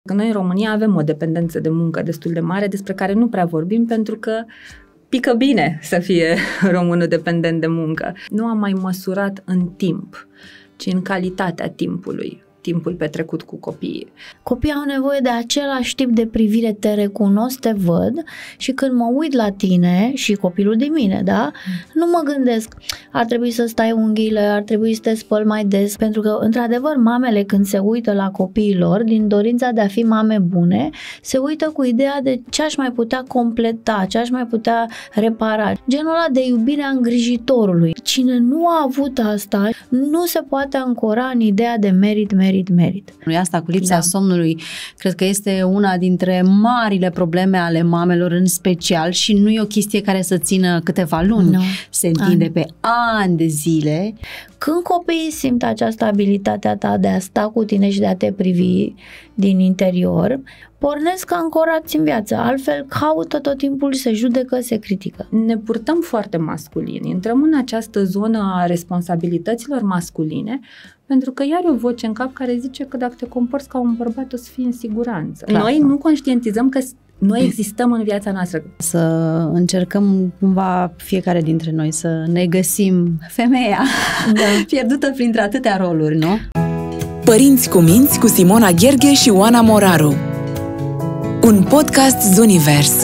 Că noi în România avem o dependență de muncă destul de mare, despre care nu prea vorbim, pentru că pică bine să fie românul dependent de muncă. Nu am mai măsurat în timp, ci în calitatea timpului, timpul petrecut cu copiii. Copiii au nevoie de același tip de privire, te recunosc, te văd și când mă uit la tine și copilul de mine, da? Nu mă gândesc, ar trebui să stai unghiile, ar trebui să te spăl mai des, pentru că, într-adevăr, mamele când se uită la copiii lor, din dorința de a fi mame bune, se uită cu ideea de ce aș mai putea completa, ce aș mai putea repara. Genul ăla de iubire a îngrijitorului. Cine nu a avut asta, nu se poate ancora în ideea de merit. Asta cu lipsa somnului, cred că este una dintre marile probleme ale mamelor în special și nu e o chestie care să țină câteva luni, se întinde pe ani de zile. Când copiii simt această abilitate a ta de a sta cu tine și de a te privi din interior, pornesc ancorați în viață, altfel caută tot timpul, se judecă, se critică. Ne purtăm foarte masculini, intrăm în această zonă a responsabilităților masculine, pentru că iar e o voce în cap care zice că dacă te comporți ca un bărbat o să fii în siguranță. Clar. Noi nu conștientizăm că noi existăm în viața noastră. Să încercăm cumva fiecare dintre noi să ne găsim femeia pierdută printre atâtea roluri, nu? Părinți cu minți cu Simona Gherghe și Oana Moraru. Un podcast Zunivers.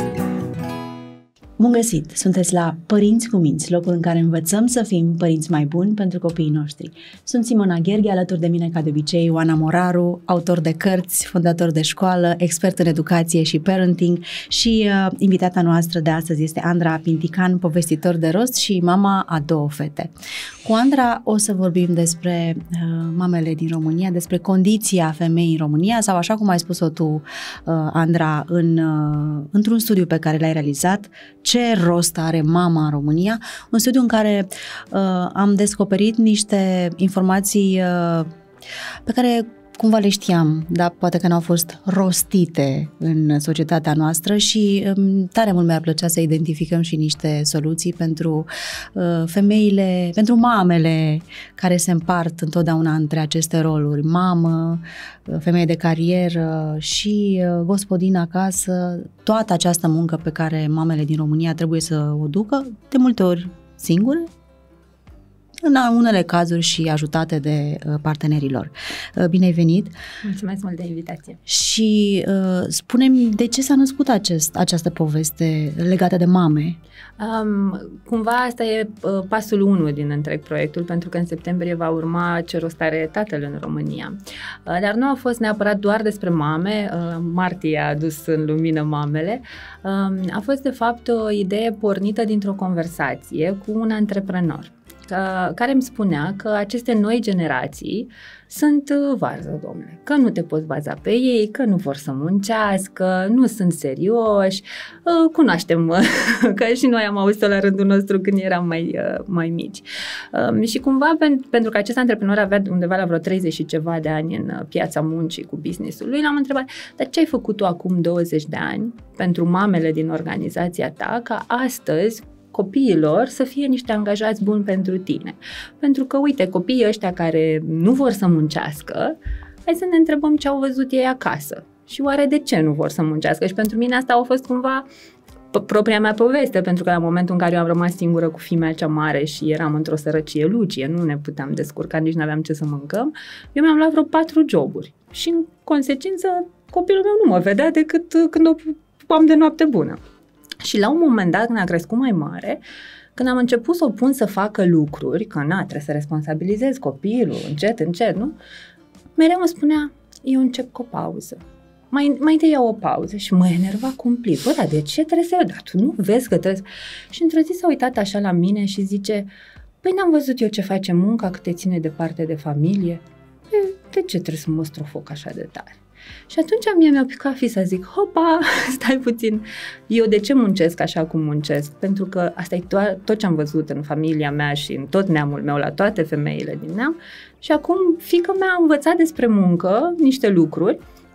Bun găsit! Sunteți la Părinți cu minți, locul în care învățăm să fim părinți mai buni pentru copiii noștri. Sunt Simona Gherghe, alături de mine, ca de obicei, Oana Moraru, autor de cărți, fondator de școală, expert în educație și parenting și invitata noastră de astăzi este Andra Pintican, povestitor de rost și mama a 2 fete. Cu Andra o să vorbim despre mamele din România, despre condiția femeii în România sau, așa cum ai spus-o tu, Andra, într-un studiu pe care l-ai realizat, ce rost are mama în România, un studiu în care am descoperit niște informații pe care cumva le știam, dar poate că n-au fost rostite în societatea noastră și tare mult mi-ar plăcea să identificăm și niște soluții pentru femeile, pentru mamele care se împart întotdeauna între aceste roluri, mamă, femeie de carieră și gospodină acasă, toată această muncă pe care mamele din România trebuie să o ducă, de multe ori singure, în unele cazuri și ajutate de partenerii lor. Bine ai venit! Mulțumesc mult de invitație! Și spune-mi, de ce s-a născut această poveste legată de mame? Cumva asta e pasul 1 din întreg proiectul, pentru că în septembrie va urma Ce rost are tatăl în România. Dar nu a fost neapărat doar despre mame, martie a adus în lumină mamele, a fost de fapt o idee pornită dintr-o conversație cu un antreprenor care îmi spunea că aceste noi generații sunt varză, domnule, că nu te poți baza pe ei, că nu vor să muncească, nu sunt serioși, cunoaștem că și noi am auzit-o la rândul nostru când eram mai mici. Și cumva, pentru că acest antreprenor avea undeva la vreo 30 și ceva de ani în piața muncii cu business-ul lui, l-am întrebat, dar ce ai făcut tu acum 20 de ani pentru mamele din organizația ta, ca astăzi copiilor să fie niște angajați buni pentru tine. Pentru că, uite, copiii ăștia care nu vor să muncească, hai să ne întrebăm ce au văzut ei acasă. Și oare de ce nu vor să muncească? Și pentru mine asta a fost cumva propria mea poveste, pentru că la momentul în care eu am rămas singură cu fimea cea mare și eram într-o sărăcie lucie, nu ne puteam descurca, nici nu aveam ce să mâncăm, eu mi-am luat vreo 4 joburi. Și în consecință, copilul meu nu mă vedea decât când o pupam de noapte bună. Și la un moment dat, când a crescut mai mare, când am început să o pun să facă lucruri, că trebuie să responsabilizez copilul, încet, nu? Mereu îmi spunea, eu încep cu o pauză. Mai întâi iau o pauză și mă enerva cumplit. Bă, dar de ce trebuie să iau? Dar tu nu vezi că trebuie să... Și într-o zi s-a uitat așa la mine și zice, păi n-am văzut eu ce face munca, cât te ține departe de familie? De ce trebuie să mă strofoc așa de tare? Și atunci mi-a picat să zic, hopa, stai puțin, eu de ce muncesc așa cum muncesc? Pentru că asta e tot ce am văzut în familia mea și în tot neamul meu, la toate femeile din neam. Și acum fiica mea a învățat despre muncă niște lucruri,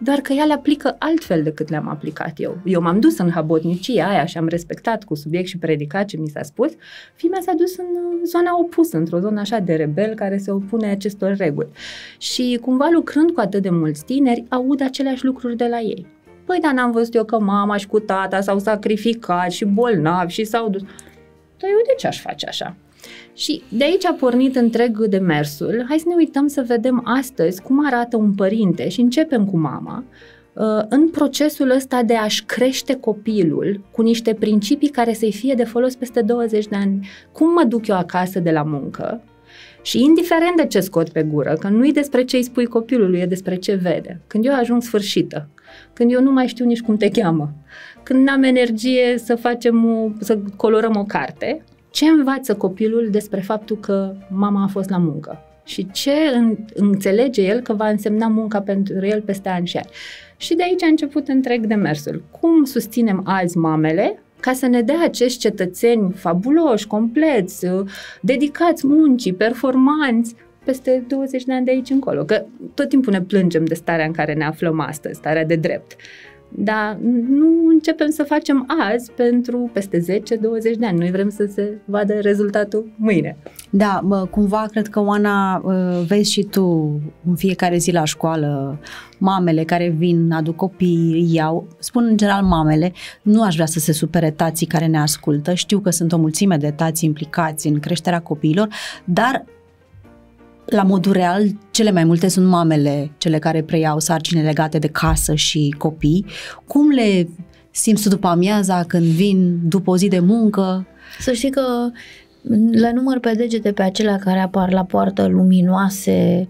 doar că ea le aplică altfel decât le-am aplicat eu. Eu m-am dus în habotnicia aia și am respectat cu subiect și predicat ce mi s-a spus. Fimea s-a dus în zona opusă, într-o zonă așa de rebel care se opune acestor reguli. Și cumva lucrând cu atât de mulți tineri, aud aceleași lucruri de la ei. Păi, dar n-am văzut eu că mama și cu tata s-au sacrificat și bolnavi și s-au dus. Dar eu de ce aș face așa? Și de aici a pornit întreg demersul. Hai să ne uităm să vedem astăzi cum arată un părinte și începem cu mama în procesul ăsta de a-și crește copilul cu niște principii care să-i fie de folos peste 20 de ani. Cum mă duc eu acasă de la muncă și indiferent de ce scot pe gură, că nu-i despre ce îi spui copilului, e despre ce vede. Când eu ajung sfârșită, când eu nu mai știu nici cum te cheamă, când n-am energie să colorăm o carte, ce învață copilul despre faptul că mama a fost la muncă? Și ce înțelege el că va însemna munca pentru el peste ani și ani? Și de aici a început întreg demersul. Cum susținem azi mamele ca să ne dea acești cetățeni fabuloși, compleți, dedicați muncii, performanți, peste 20 de ani de aici încolo? Că tot timpul ne plângem de starea în care ne aflăm astăzi, starea de drept. Dar nu începem să facem azi pentru peste 10-20 de ani. Noi vrem să se vadă rezultatul mâine. Da, cumva cred că, Oana, vezi și tu în fiecare zi la școală mamele care vin, aduc copii, iau, spun în general mamele, nu aș vrea să se supere tații care ne ascultă, știu că sunt o mulțime de tați implicați în creșterea copiilor, dar la modul real, cele mai multe sunt mamele cele care preiau sarcini legate de casă și copii. Cum le simți după amiaza când vin după o zi de muncă? Să știi că le număr pe degete pe acelea care apar la poartă luminoase,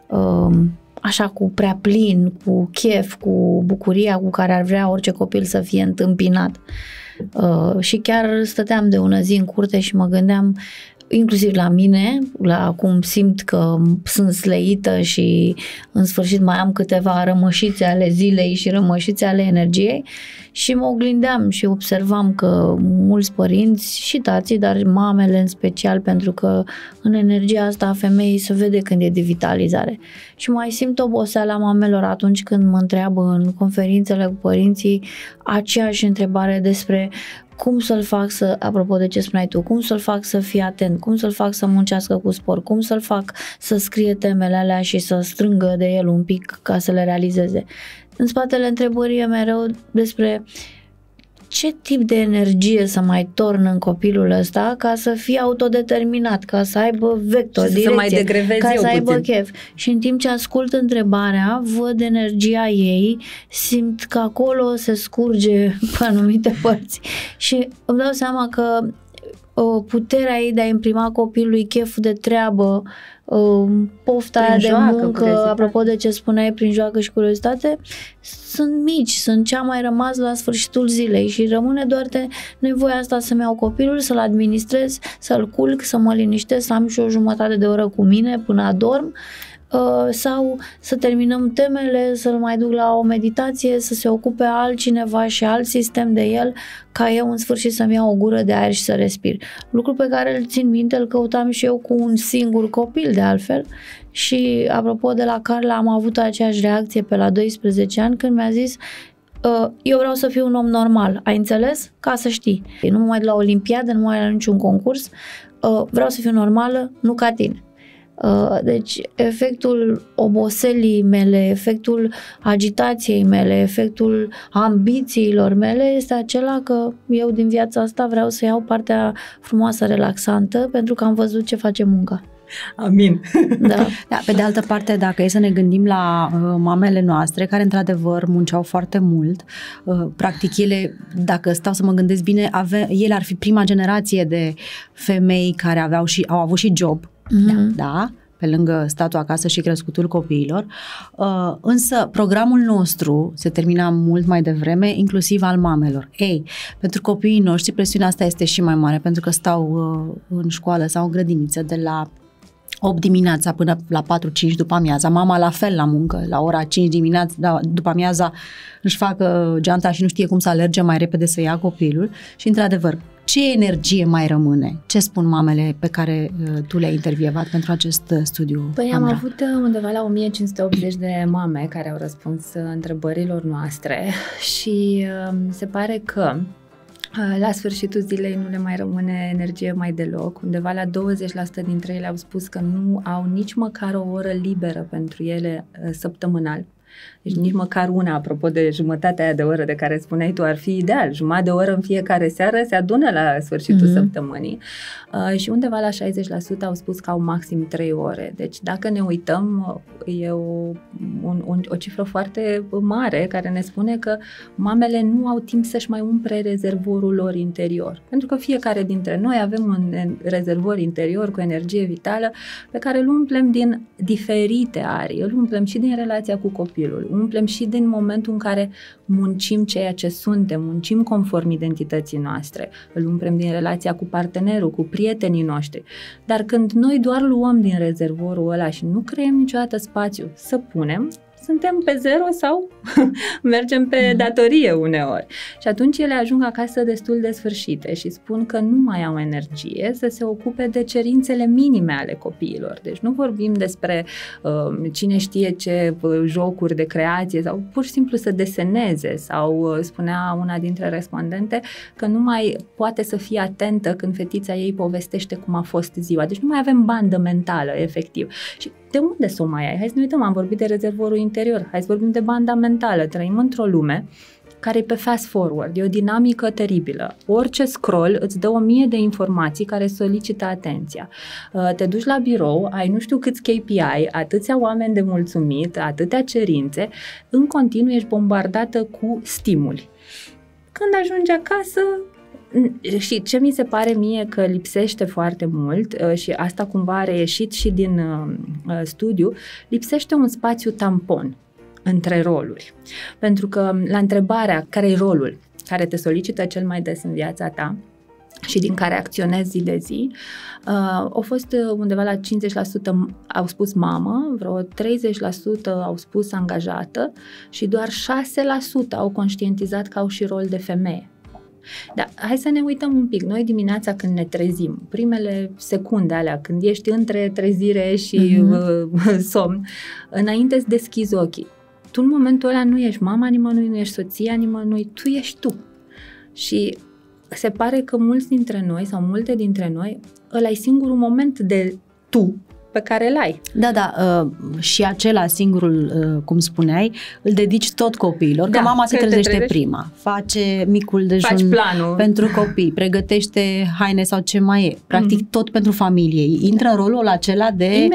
așa cu prea plin, cu chef, cu bucuria cu care ar vrea orice copil să fie întâmpinat. Și chiar stăteam de una zi în curte și mă gândeam, inclusiv la mine, la cum simt că sunt sleită și în sfârșit mai am câteva rămășițe ale zilei și rămășițe ale energiei, și mă oglindeam și observam că mulți părinți și tații, dar mamele în special, pentru că în energia asta a femeii se vede când e de vitalizare. Și mai simt oboseala mamelor atunci când mă întreabă în conferințele cu părinții aceeași întrebare despre cum să-l fac să, apropo de ce spuneai tu, cum să-l fac să fie atent, cum să-l fac să muncească cu sport, cum să-l fac să scrie temele alea și să strângă de el un pic ca să le realizeze. În spatele întrebării e mereu despre ce tip de energie să mai torn în copilul ăsta ca să fie autodeterminat, ca să aibă vector, direcție, ca să aibă chef. Și în timp ce ascult întrebarea, văd energia ei, simt că acolo se scurge pe anumite părți și îmi dau seama că puterea ei de a imprima copilului cheful de treabă, pofta aia de muncă, apropo de ce spuneai, prin joacă și curiozitate, sunt mici, sunt cea mai rămas la sfârșitul zilei și rămâne doar de nevoia asta să-mi iau copilul, să-l administrez, să-l culc, să mă liniștesc, să am și o jumătate de oră cu mine până adorm, sau să terminăm temele, să-l mai duc la o meditație, să se ocupe altcineva și alt sistem de el, ca eu în sfârșit să-mi iau o gură de aer și să respir. Lucru pe care îl țin minte, îl căutam și eu cu un singur copil de altfel și apropo de la Carla, am avut aceeași reacție pe la 12 ani când mi-a zis: eu vreau să fiu un om normal, ai înțeles? Ca să știi. Nu mă mai duc la olimpiadă, nu mă mai la niciun concurs, vreau să fiu normală, nu ca tine. Deci efectul oboselii mele, efectul agitației mele, efectul ambițiilor mele este acela că eu din viața asta vreau să iau partea frumoasă, relaxantă, pentru că am văzut ce face munca. Amin. Da. Da, pe de altă parte, dacă e să ne gândim la mamele noastre, care într-adevăr munceau foarte mult, practic ele, dacă stau să mă gândesc bine, ele ar fi prima generație de femei care au avut și job, da, pe lângă statul acasă și crescutul copiilor, însă programul nostru se termina mult mai devreme, inclusiv al mamelor. Pentru copiii noștri presiunea asta este și mai mare, pentru că stau în școală sau în grădiniță de la 8 dimineața până la 4-5 după amiaza, mama la fel la muncă, la ora 5 dimineața, după amiaza își facă geanta și nu știe cum să alerge mai repede să ia copilul și într-adevăr Ce energie mai rămâne? Ce spun mamele pe care tu le-ai intervievat pentru acest studiu? Păi am avut undeva la 1580 de mame care au răspuns întrebărilor noastre și se pare că la sfârșitul zilei nu le mai rămâne energie mai deloc. Undeva la 20% dintre ele au spus că nu au nici măcar o oră liberă pentru ele săptămânal. Deci nici măcar una, apropo de jumătatea aia de oră de care spuneai tu, ar fi ideal. Jumătate de oră în fiecare seară se adună la sfârșitul săptămânii. Și undeva la 60% au spus că au maxim 3 ore. Deci dacă ne uităm, e o cifră foarte mare care ne spune că mamele nu au timp să-și mai umple rezervorul lor interior. Pentru că fiecare dintre noi avem un rezervor interior cu energie vitală pe care îl umplem din diferite arii. Îl umplem și din relația cu copilul, umplem și din momentul în care muncim ceea ce suntem, muncim conform identității noastre, îl umplem din relația cu partenerul, cu prietenii noștri. Dar când noi doar luăm din rezervorul ăla și nu creăm niciodată spațiu să punem, suntem pe zero sau mergem pe datorie uneori. Și atunci ele ajung acasă destul de sfârșite și spun că nu mai au energie să se ocupe de cerințele minime ale copiilor. Deci nu vorbim despre cine știe ce jocuri de creație sau pur și simplu să deseneze sau spunea una dintre respondente că nu mai poate să fie atentă când fetița ei povestește cum a fost ziua. Deci nu mai avem bandă mentală, efectiv. Și de unde să o mai ai? Hai să ne uităm, am vorbit de rezervorul interior, hai să vorbim de banda mentală. Trăim într-o lume care e pe fast forward, e o dinamică teribilă. Orice scroll îți dă 1000 de informații care solicită atenția. Te duci la birou, ai nu știu câți KPI, atâția oameni de mulțumit, atâtea cerințe, în continuu ești bombardată cu stimuli. Când ajungi acasă, și ce mi se pare mie că lipsește foarte mult și asta cumva a reieșit și din studiu, lipsește un spațiu tampon între roluri. Pentru că la întrebarea care e rolul care te solicită cel mai des în viața ta și din care acționezi zi de zi, au fost undeva la 50% au spus mamă, vreo 30% au spus angajată și doar 6% au conștientizat că au și rol de femeie. Da, hai să ne uităm un pic. Noi dimineața când ne trezim, primele secunde alea, când ești între trezire și somn, înainte să deschizi ochii, tu în momentul ăla nu ești mama nimănui, nu ești soția nimănui, tu ești tu. Și se pare că mulți dintre noi sau multe dintre noi, ăla e singurul moment de tu pe care îl ai. Da, și acela singurul, cum spuneai, îl dedici tot copiilor, că mama se trezește prima, face micul dejun pentru copii, pregătește haine sau ce mai e, practic tot pentru familie. Intră în rolul acela de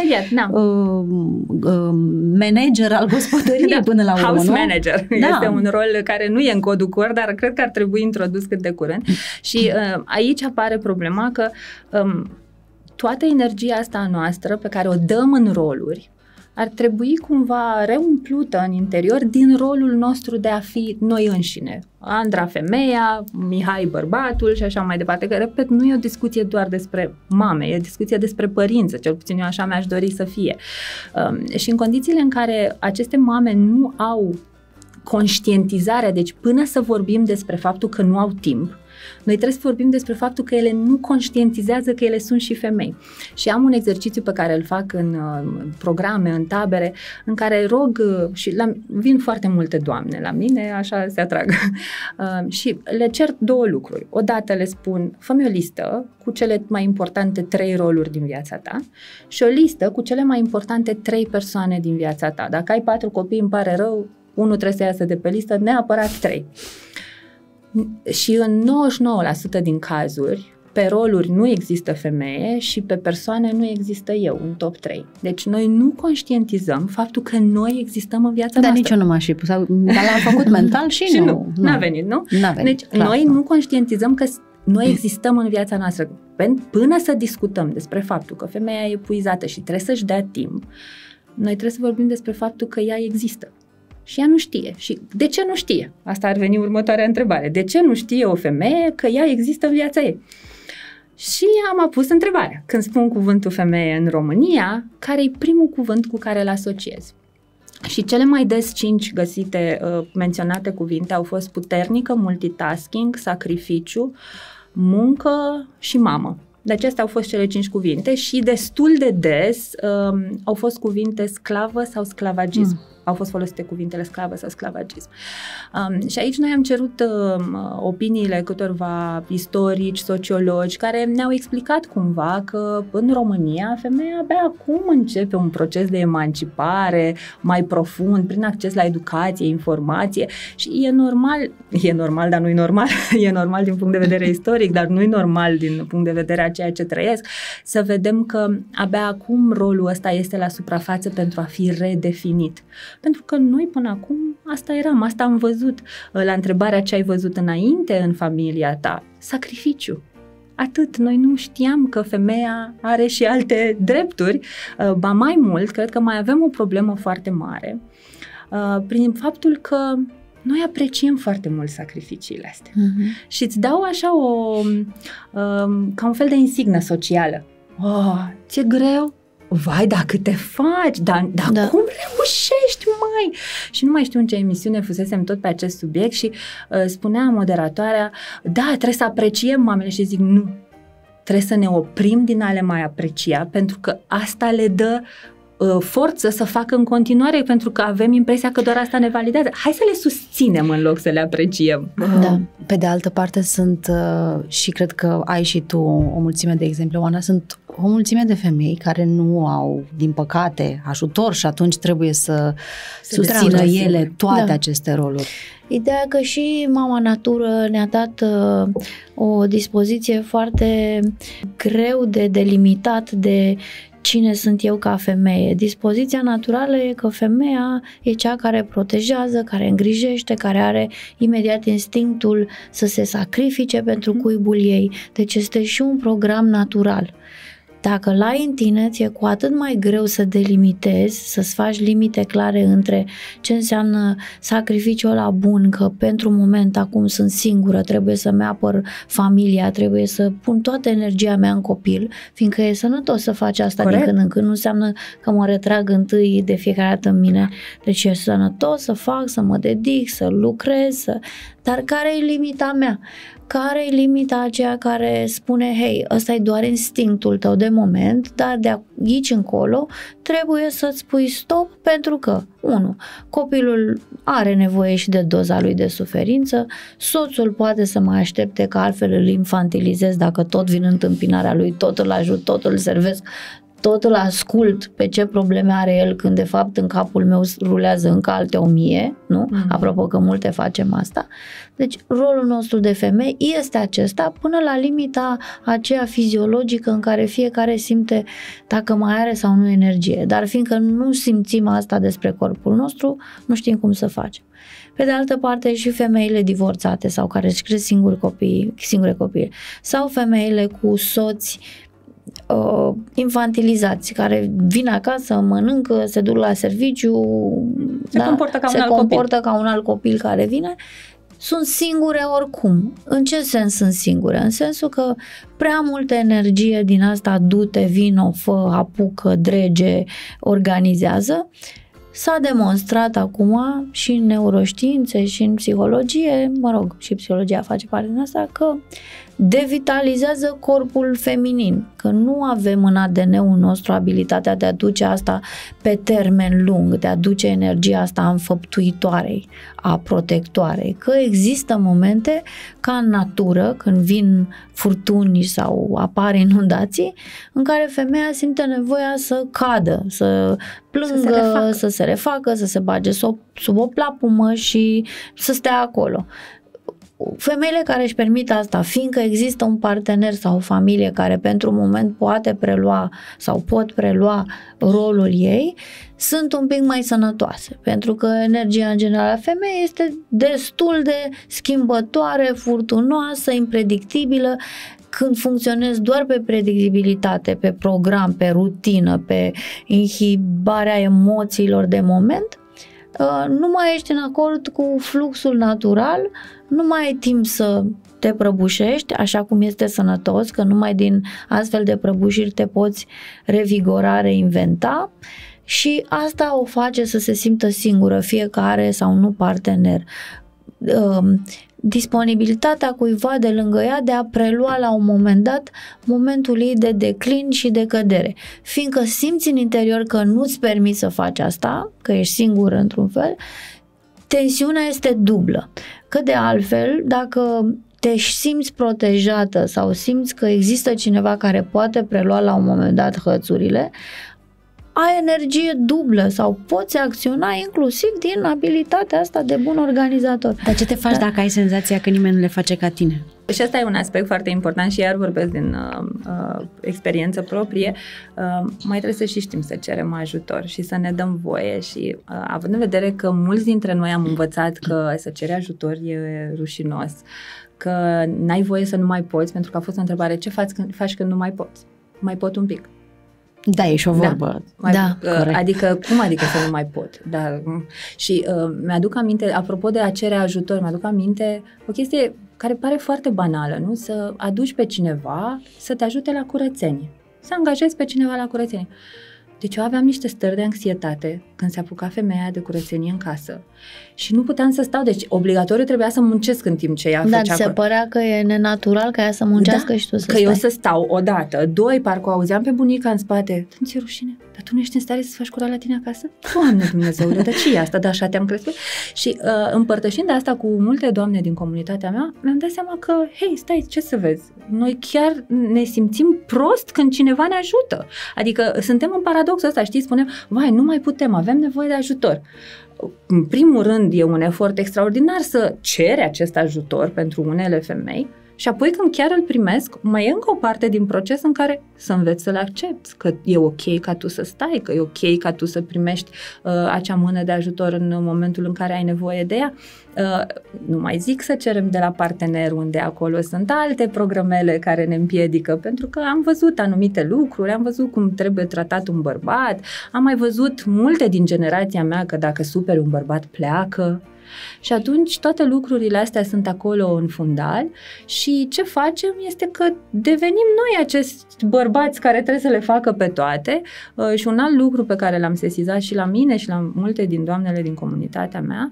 manager al gospodăriei până la urmă. House manager. Este un rol care nu e în codul COR, dar cred că ar trebui introdus cât de curând. Și aici apare problema că toată energia asta noastră pe care o dăm în roluri ar trebui cumva reumplută în interior din rolul nostru de a fi noi înșine. Andra femeia, Mihai bărbatul și așa mai departe. Că, repet, nu e o discuție doar despre mame, e o discuție despre părință, cel puțin eu așa mi-aș dori să fie. Și în condițiile în care aceste mame nu au conștientizarea, deci până să vorbim despre faptul că nu au timp, noi trebuie să vorbim despre faptul că ele nu conștientizează că ele sunt și femei. Și am un exercițiu pe care îl fac în programe, în tabere, în care rog, și vin foarte multe doamne la mine, așa se atrag, și le cer 2 lucruri. Odată le spun, fă-mi o listă cu cele mai importante 3 roluri din viața ta și o listă cu cele mai importante 3 persoane din viața ta. Dacă ai 4 copii, îmi pare rău, unul trebuie să iasă de pe listă, neapărat 3. Și în 99% din cazuri, pe roluri nu există femeie și pe persoane nu există eu, în top 3. Deci noi nu conștientizăm faptul că noi existăm în viața noastră. Dar nici eu nu m-aș fi pus, dar l-am făcut mental și nu. N-a venit, nu? N-a venit, deci clar, noi nu conștientizăm că noi existăm în viața noastră. Până să discutăm despre faptul că femeia e epuizată și trebuie să-și dea timp, noi trebuie să vorbim despre faptul că ea există. Și ea nu știe. Și de ce nu știe? Asta ar veni următoarea întrebare. De ce nu știe o femeie că ea există în viața ei? Și am apus întrebarea. Când spun cuvântul femeie în România, care e primul cuvânt cu care îl asociez? Și cele mai des 5 găsite, menționate cuvinte au fost puternică, multitasking, sacrificiu, muncă și mamă. Deci acestea au fost cele 5 cuvinte și destul de des au fost cuvinte sclavă sau sclavagism. Au fost folosite cuvintele sclavă sau sclavagism. Și aici noi am cerut opiniile câtorva istorici, sociologi, care ne-au explicat cumva că în România femeia abia acum începe un proces de emancipare mai profund, prin acces la educație, informație și e normal, dar nu-i normal, e normal din punct de vedere istoric, dar nu-i normal din punct de vedere a ceea ce trăiesc, să vedem că abia acum rolul ăsta este la suprafață pentru a fi redefinit. Pentru că noi până acum asta am văzut. La întrebarea ce ai văzut înainte în familia ta, sacrificiu. Atât, noi nu știam că femeia are și alte drepturi, ba mai mult, cred că mai avem o problemă foarte mare prin faptul că noi apreciem foarte mult sacrificiile astea și îți dau așa ca un fel de insignă socială. Ce greu! Vai, dar cât te faci, dar cum reușești, mai? Și nu mai știu în ce emisiune fusesem tot pe acest subiect și spunea moderatoarea, da, trebuie să apreciem mamele și zic, nu, trebuie să ne oprim din a le mai aprecia, pentru că asta le dă forță să facă în continuare, pentru că avem impresia că doar asta ne validează. Hai să le susținem în loc să le apreciem. Da. Pe de altă parte sunt, și cred că ai și tu o mulțime de exemple, Oana, sunt o mulțime de femei care nu au, din păcate, ajutor și atunci trebuie să susțină ele toate aceste roluri. Ideea că și Mama Natură ne-a dat o dispoziție foarte greu de delimitat de cine sunt eu ca femeie. Dispoziția naturală e că femeia e cea care protejează, care îngrijește, care are imediat instinctul să se sacrifice pentru cuibul ei. Deci este și un program natural. Dacă l-ai în tine, ți-e cu atât mai greu să delimitezi, să-ți faci limite clare între ce înseamnă sacrificiul ăla bun, că pentru moment acum sunt singură, trebuie să-mi apăr familia, trebuie să pun toată energia mea în copil, fiindcă e sănătos să faci asta. Corect. Din când în când, nu înseamnă că mă retrag întâi de fiecare dată în mine. Deci e sănătos să fac, să mă dedic, să lucrez, dar care e limita mea? Care e limita aceea care spune, hei, ăsta e doar instinctul tău de moment, dar de aici încolo trebuie să-ți pui stop pentru că, 1. Copilul are nevoie și de doza lui de suferință, soțul poate să mai aștepte că altfel îl infantilizez dacă tot vin în întâmpinarea lui, tot îl ajut, tot îl servesc, tot îl ascult pe ce probleme are el când de fapt în capul meu rulează încă alte 1000, nu? Apropo că multe facem asta. Deci rolul nostru de femei este acesta până la limita aceea fiziologică în care fiecare simte dacă mai are sau nu energie. Dar fiindcă nu simțim asta despre corpul nostru, nu știm cum să facem. Pe de altă parte și femeile divorțate sau care își cresc singure copii sau femeile cu soți infantilizați, care vin acasă, mănâncă, se duc la serviciu, se comportă ca un alt copil care vine, sunt singure oricum. În ce sens sunt singure? În sensul că prea multă energie din asta du-te, vino, fă, apucă, drege, organizează. S-a demonstrat acum și în neuroștiințe și în psihologie, și psihologia face parte din asta, că devitalizează corpul feminin, că nu avem în ADN-ul nostru abilitatea de a duce asta pe termen lung, de a duce energia asta înfăptuitoarei, a protectoarei, că există momente ca în natură, când vin furtuni sau apar inundații, în care femeia simte nevoia să cadă, să plângă, să se refacă, să se bage sub o plapumă și să stea acolo. Femeile care își permit asta, fiindcă există un partener sau o familie care pentru un moment poate prelua sau pot prelua rolul ei, sunt un pic mai sănătoase, pentru că energia în general a femeii este destul de schimbătoare, furtunoasă, impredictibilă. Când funcționezi doar pe predictibilitate, pe program, pe rutină, pe inhibarea emoțiilor de moment, nu mai ești în acord cu fluxul natural, nu mai ai timp să te prăbușești, așa cum este sănătos, că numai din astfel de prăbușiri te poți revigora, reinventa și asta o face să se simtă singură fiecare sau nu partener. disponibilitatea cuiva de lângă ea de a prelua la un moment dat momentul ei de declin și de cădere. Fiindcă simți în interior că nu-ți permiți să faci asta, că ești singur într-un fel, tensiunea este dublă. Că de altfel, dacă te simți protejată sau simți că există cineva care poate prelua la un moment dat hățurile, ai energie dublă sau poți acționa inclusiv din abilitatea asta de bun organizator. Dar ce te faci dacă ai senzația că nimeni nu le face ca tine? Și asta e un aspect foarte important și iar vorbesc din experiență proprie. Mai trebuie să și știm să cerem ajutor și să ne dăm voie și având în vedere că mulți dintre noi am învățat că să ceri ajutor e rușinos, că n-ai voie să nu mai poți, pentru că a fost o întrebare, ce faci când nu mai poți? Mai pot un pic. Da, e și o vorbă. Adică, cum adică să nu mai pot? Da. Și mi-aduc aminte, apropo de a cere ajutor, mi-aduc aminte o chestie care pare foarte banală, nu? Să aduci pe cineva să te ajute la curățenie. Să angajezi pe cineva la curățenie. Deci eu aveam niște stări de anxietate când se apuca femeia de curățenie în casă și nu puteam să stau, deci obligatoriu trebuia să muncesc în timp ce ea făcea. Dar se părea că e nenatural ca ea să muncească și tu să stai. Că eu să stau odată, doi, parcă auzeam pe bunica în spate, nu ți-e rușine? Dar tu nu ești în stare să faci curat la tine acasă? Doamne Dumnezeule, dar ce e asta? Dar așa te-am crescut? Și împărtășind asta cu multe doamne din comunitatea mea, mi-am dat seama că, hei, stai, ce să vezi? Noi chiar ne simțim prost când cineva ne ajută. Adică suntem în paradoxul ăsta, știi? Spunem, vai, nu mai putem, avem nevoie de ajutor. În primul rând, e un efort extraordinar să cere acest ajutor pentru unele femei și apoi când chiar îl primesc, mai e încă o parte din proces în care să înveți să-l accepti, că e ok ca tu să stai, că e ok ca tu să primești acea mână de ajutor în momentul în care ai nevoie de ea. Nu mai zic să cerem de la partener, unde acolo sunt alte programele care ne împiedică, pentru că am văzut anumite lucruri, am văzut cum trebuie tratat un bărbat, am mai văzut multe din generația mea că dacă superi un bărbat pleacă. Și atunci toate lucrurile astea sunt acolo în fundal și ce facem este că devenim noi acești bărbați care trebuie să le facă pe toate. Și un alt lucru pe care l-am sesizat și la mine și la multe din doamnele din comunitatea mea,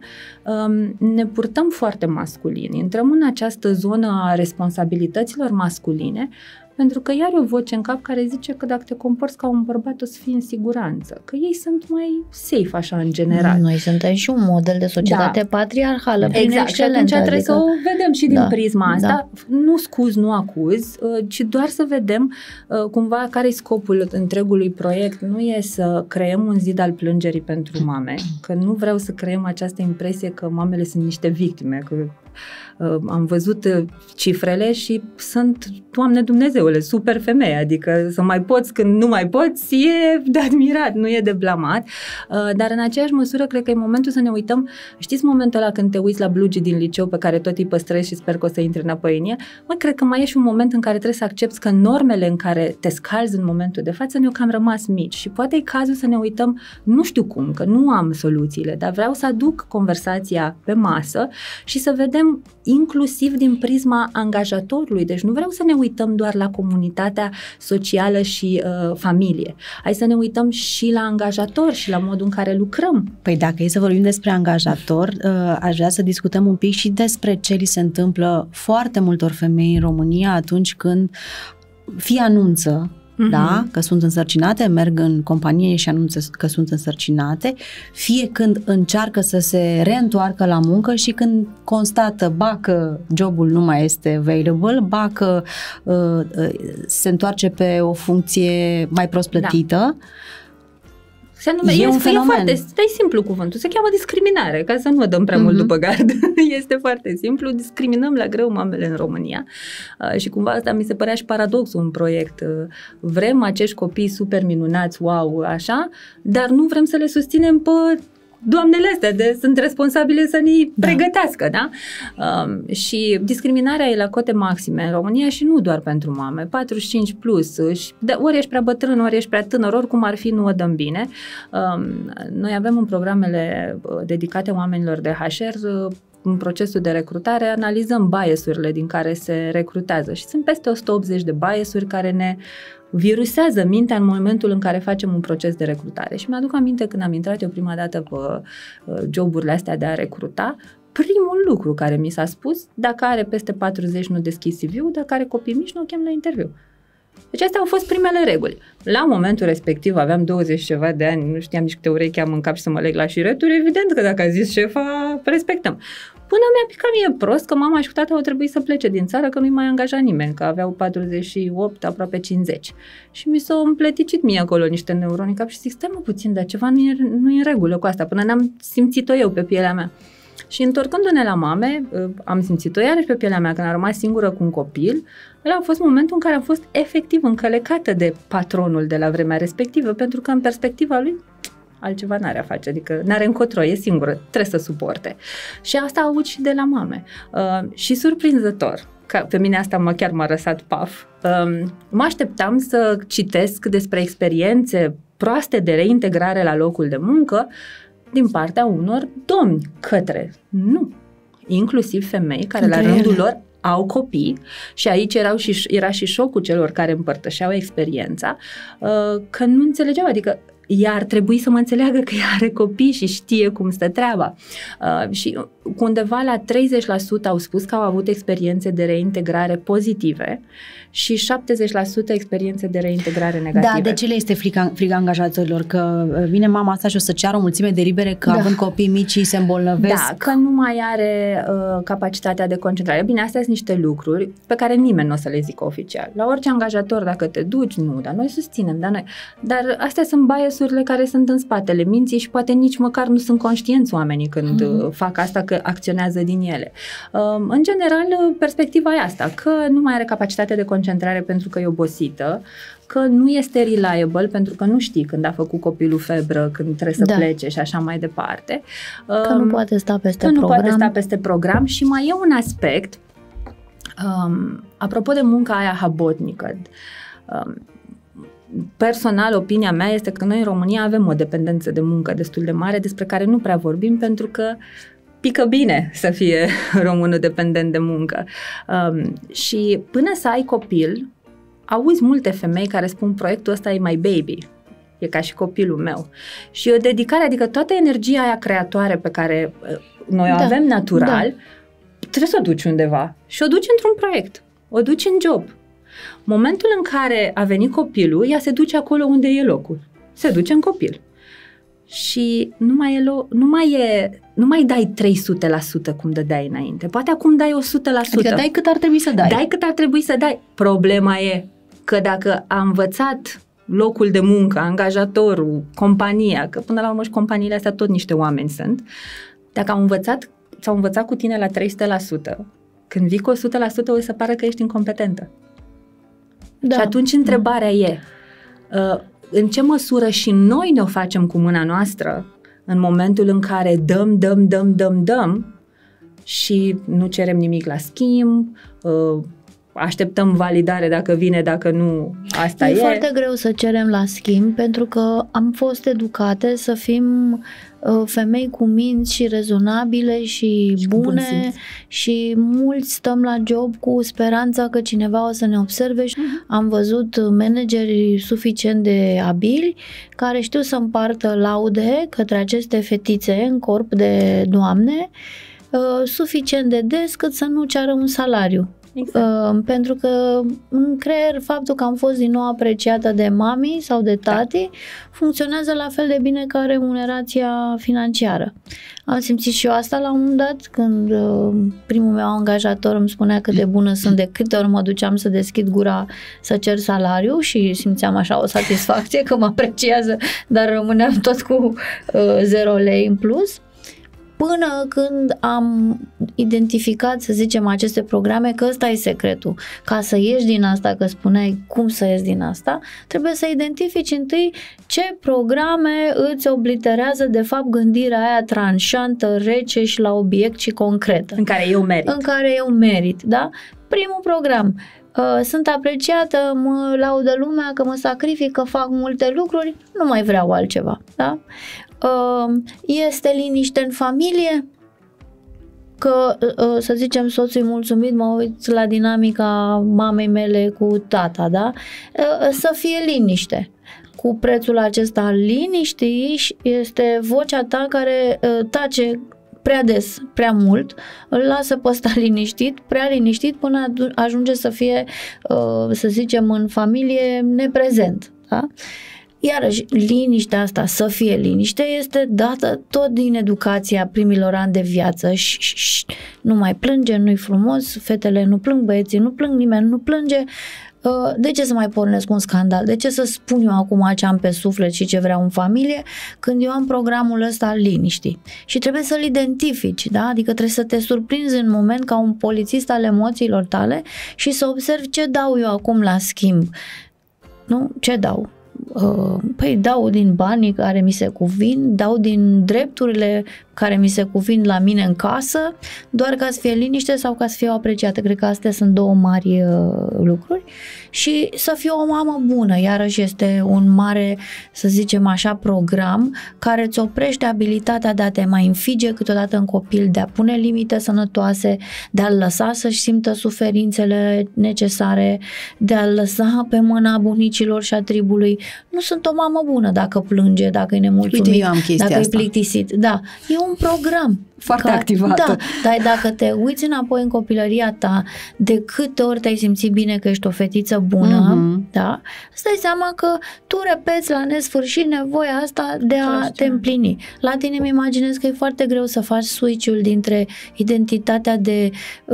ne purtăm foarte masculini, intrăm în această zonă a responsabilităților masculine, pentru că iar e o voce în cap care zice că dacă te comporți ca un bărbat o să fii în siguranță, că ei sunt mai safe așa în general. Noi suntem și un model de societate patriarhală prin excelență. Și atunci trebuie să o vedem și din prisma asta. Nu scuz, nu acuz, ci doar să vedem cumva care e scopul întregului proiect. Nu e să creăm un zid al plângerii pentru mame, că nu vreau să creăm această impresie că mamele sunt niște victime, că am văzut cifrele și sunt, Doamne Dumnezeule, super femeie, adică să mai poți când nu mai poți e de admirat, nu e de blamat, dar în aceeași măsură cred că e momentul să ne uităm, știți momentul ăla când te uiți la blugii din liceu pe care tot îi păstrezi și sper că o să intri înapoi în el? Cred că mai e și un moment în care trebuie să accepti că normele în care te scalzi în momentul de față ne-au cam rămas mici și poate e cazul să ne uităm, nu știu cum, că nu am soluțiile, dar vreau să aduc conversația pe masă și să vedem inclusiv din prisma angajatorului. Deci nu vreau să ne uităm doar la comunitatea socială și familie. Hai să ne uităm și la angajator și la modul în care lucrăm. Păi dacă e să vorbim despre angajator, aș vrea să discutăm un pic și despre ce li se întâmplă foarte multor femei în România atunci când fie anunță da, că sunt însărcinate, merg în companie și anunță că sunt însărcinate, fie când încearcă să se reîntoarcă la muncă și când constată ba că jobul nu mai este available, ba că se întoarce pe o funcție mai prost plătită. E un fenomen. E simplu cuvântul, se cheamă discriminare, ca să nu o dăm prea mult după gard. Este foarte simplu, discriminăm la greu mamele în România și cumva asta mi se părea și paradoxul în proiect. Vrem acești copii super minunați, wow, așa, dar nu vrem să le susținem pe doamnele astea, sunt responsabile să ne pregătească, da? Și discriminarea e la cote maxime în România și nu doar pentru mame, 45 plus, ori ești prea bătrân, ori ești prea tânăr, oricum ar fi, nu o dăm bine. Noi avem în programele dedicate oamenilor de HR, în procesul de recrutare, analizăm bias-urile din care se recrutează și sunt peste 180 de bias-uri care ne virusează mintea în momentul în care facem un proces de recrutare. Și mi-aduc aminte când am intrat eu prima dată pe joburile astea de a recruta, primul lucru care mi s-a spus: dacă are peste 40 nu deschizi CV-ul, dacă are copii mici nu o chem la interviu. Deci astea au fost primele reguli. La momentul respectiv aveam 20 ceva de ani, nu știam nici câte urechi am în cap și să mă leg la șireturi, evident că dacă a zis șefa, respectăm. Până mi-a picat mie prost că mama și cu tata au trebuit să plece din țară, că nu-i mai angaja nimeni, că aveau 48, aproape 50. Și mi s-au împleticit mie acolo niște neuroni în cap și zic: stai mă puțin, dar ceva nu e în regulă cu asta, până n-am simțit-o eu pe pielea mea. Și întorcându-ne la mame, am simțit-o iarăși pe pielea mea când am rămas singură cu un copil. Ăla a fost momentul în care am fost efectiv încălecată de patronul de la vremea respectivă, pentru că în perspectiva lui altceva n-are a face, adică n-are încotro, e singură, trebuie să suporte. Și asta aud și de la mame. Și surprinzător, că pe mine asta chiar m-a răsat paf, mă așteptam să citesc despre experiențe proaste de reintegrare la locul de muncă din partea unor domni nu, inclusiv femei care la rândul lor au copii și aici era și șocul celor care împărtășeau experiența, că nu înțelegeau, adică ea ar trebui să mă înțeleagă că ea are copii și știe cum stă treaba. Și cu undeva la 30% au spus că au avut experiențe de reintegrare pozitive și 70% experiențe de reintegrare negative. Da, de ce le este frica angajatorilor? Că vine mama asta și o să ceară o mulțime de libere, că având copii mici se îmbolnăvesc? Da, că nu mai are capacitatea de concentrare. Bine, astea sunt niște lucruri pe care nimeni nu o să le zică oficial. La orice angajator, dacă te duci, nu, dar noi susținem, dar astea sunt biasurile care sunt în spatele minții și poate nici măcar nu sunt conștienți oamenii când fac asta, că acționează din ele. În general, perspectiva e asta, că nu mai are capacitate de concentrare pentru că e obosită, că nu este reliable pentru că nu știi când a făcut copilul febră, când trebuie să plece și așa mai departe. Că nu poate sta peste program. Nu poate sta peste program și mai e un aspect, apropo de munca aia habotnică. Personal, opinia mea este că noi în România avem o dependență de muncă destul de mare, despre care nu prea vorbim pentru că pică bine să fie românul dependent de muncă. Și până să ai copil, auzi multe femei care spun: proiectul ăsta e my baby, e ca și copilul meu. Și o dedicare, adică toată energia aia creatoare pe care noi o avem natural, trebuie să o duci undeva și o duci într-un proiect, o duci în job. Momentul în care a venit copilul, ea se duce acolo unde e locul. Se duce în copil. Și nu mai dai 300% cum dădeai înainte. Poate acum dai 100%. Adică dai cât ar trebui să dai. Dai cât ar trebui să dai. Problema e că dacă a învățat locul de muncă, angajatorul, compania, că până la urmă și companiile astea tot niște oameni sunt, dacă s-au învățat cu tine la 300%, când vii cu 100%, o să pară că ești incompetentă. Da. Și atunci întrebarea e, în ce măsură și noi ne-o facem cu mâna noastră în momentul în care dăm și nu cerem nimic la schimb, așteptăm validare dacă vine, dacă nu, asta e. E foarte greu să cerem la schimb pentru că am fost educate să fim femei cu minți și rezonabile și bune și mulți stăm la job cu speranța că cineva o să ne observe. Am văzut manageri suficient de abili care știu să împartă laude către aceste fetițe în corp de doamne suficient de des cât să nu ceară un salariu. Exact. Pentru că în creier faptul că am fost din nou apreciată de mami sau de tati funcționează la fel de bine ca remunerația financiară. Am simțit și eu asta la un moment dat când primul meu angajator îmi spunea cât de bună sunt, de câte ori mă duceam să deschid gura să cer salariu și simțeam așa o satisfacție că mă apreciază, dar rămâneam tot cu 0 lei în plus. Până când am identificat, să zicem, aceste programe, că ăsta e secretul. Ca să ieși din asta, că spuneai cum să ieși din asta, trebuie să identifici întâi ce programe îți obliterează de fapt gândirea aia tranșantă, rece și la obiect și concretă. În care eu merit. În care eu merit, da? Primul program. Sunt apreciată, mă laudă lumea că mă sacrific, că fac multe lucruri, nu mai vreau altceva, da? Este liniște în familie, că să zicem soțul e mulțumit, mă uit la dinamica mamei mele cu tata, da? Să fie liniște. Cu prețul acesta al liniștii este vocea ta care tace prea des, prea mult, îl lasă pe ăsta liniștit, prea liniștit, până ajunge să fie, să zicem, în familie neprezent. Da? Iarăși, liniștea asta, să fie liniște, este dată tot din educația primilor ani de viață. Nu mai plânge, nu-i frumos, fetele nu plâng, băieții nu plâng, nimeni nu plânge. De ce să mai pornesc un scandal? De ce să spun eu acum ce am pe suflet și ce vreau în familie când eu am programul ăsta al liniștii? Și trebuie să-l identifici, da? Adică trebuie să te surprinzi în moment ca un polițist al emoțiilor tale și să observi ce dau eu acum la schimb. Nu? Ce dau? Păi dau din banii care mi se cuvin, dau din drepturile care mi se cuvin la mine în casă, doar ca să fie liniște sau ca să fiu apreciată. Cred că astea sunt două mari lucruri. Și să fiu o mamă bună, iarăși este un mare, să zicem așa, program care îți oprește abilitatea de a te mai înfige câteodată în copil, de a pune limite sănătoase, de a-l lăsa să-și simtă suferințele necesare, de a-l lăsa pe mâna bunicilor și a tribului. Nu sunt o mamă bună dacă plânge, dacă e nemulțumit, uite, eu am dacă asta. e plictisit. Da, e un program. Foarte activată. Da, dar dacă te uiți înapoi în copilăria ta, de câte ori te-ai simțit bine că ești o fetiță bună, da, îți dai seama că tu repeți la nesfârșit nevoia asta de a te împlini. La tine îmi imaginez că e foarte greu să faci switch-ul dintre identitatea de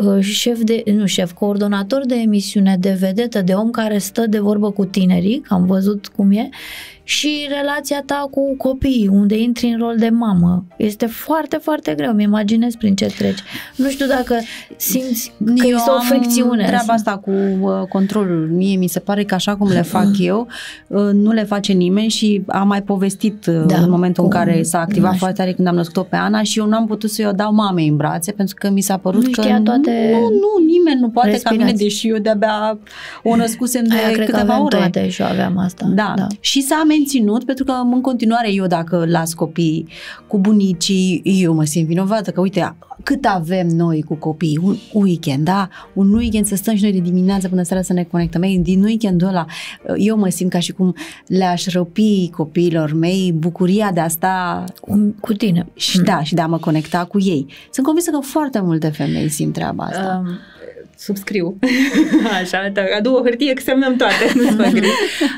coordonator de emisiune, de vedetă, de om care stă de vorbă cu tinerii, că am văzut cum e, și relația ta cu copiii, unde intri în rol de mamă. Este foarte, foarte greu. Mi imaginez prin ce treci. Nu știu dacă simți că este o fricțiune. Treaba asta cu controlul. Mie mi se pare că așa cum le fac eu, nu le face nimeni și am mai povestit în momentul în care s-a activat foarte tare când am născut-o pe Ana și eu n-am putut să-i o dau mamei în brațe pentru că mi s-a părut că nimeni nu poate ca mine, deși eu de-abia o născusem de câteva ore. Toate și eu aveam asta. Da. Și s-a menținut, pentru că în continuare eu dacă las copiii cu bunicii, eu mă simt vinovată că uite cât avem noi cu copiii, un weekend, da? Un weekend să stăm și noi de dimineață până seara să ne conectăm. Din weekendul ăla eu mă simt ca și cum le-aș răpi copiilor mei bucuria de a sta cu tine. Și și de a mă conecta cu ei. Sunt convinsă că foarte multe femei simt treaba asta. Subscriu. Așa, adu o hârtie că semnăm toate, nu-ți fă griji.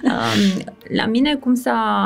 La mine cum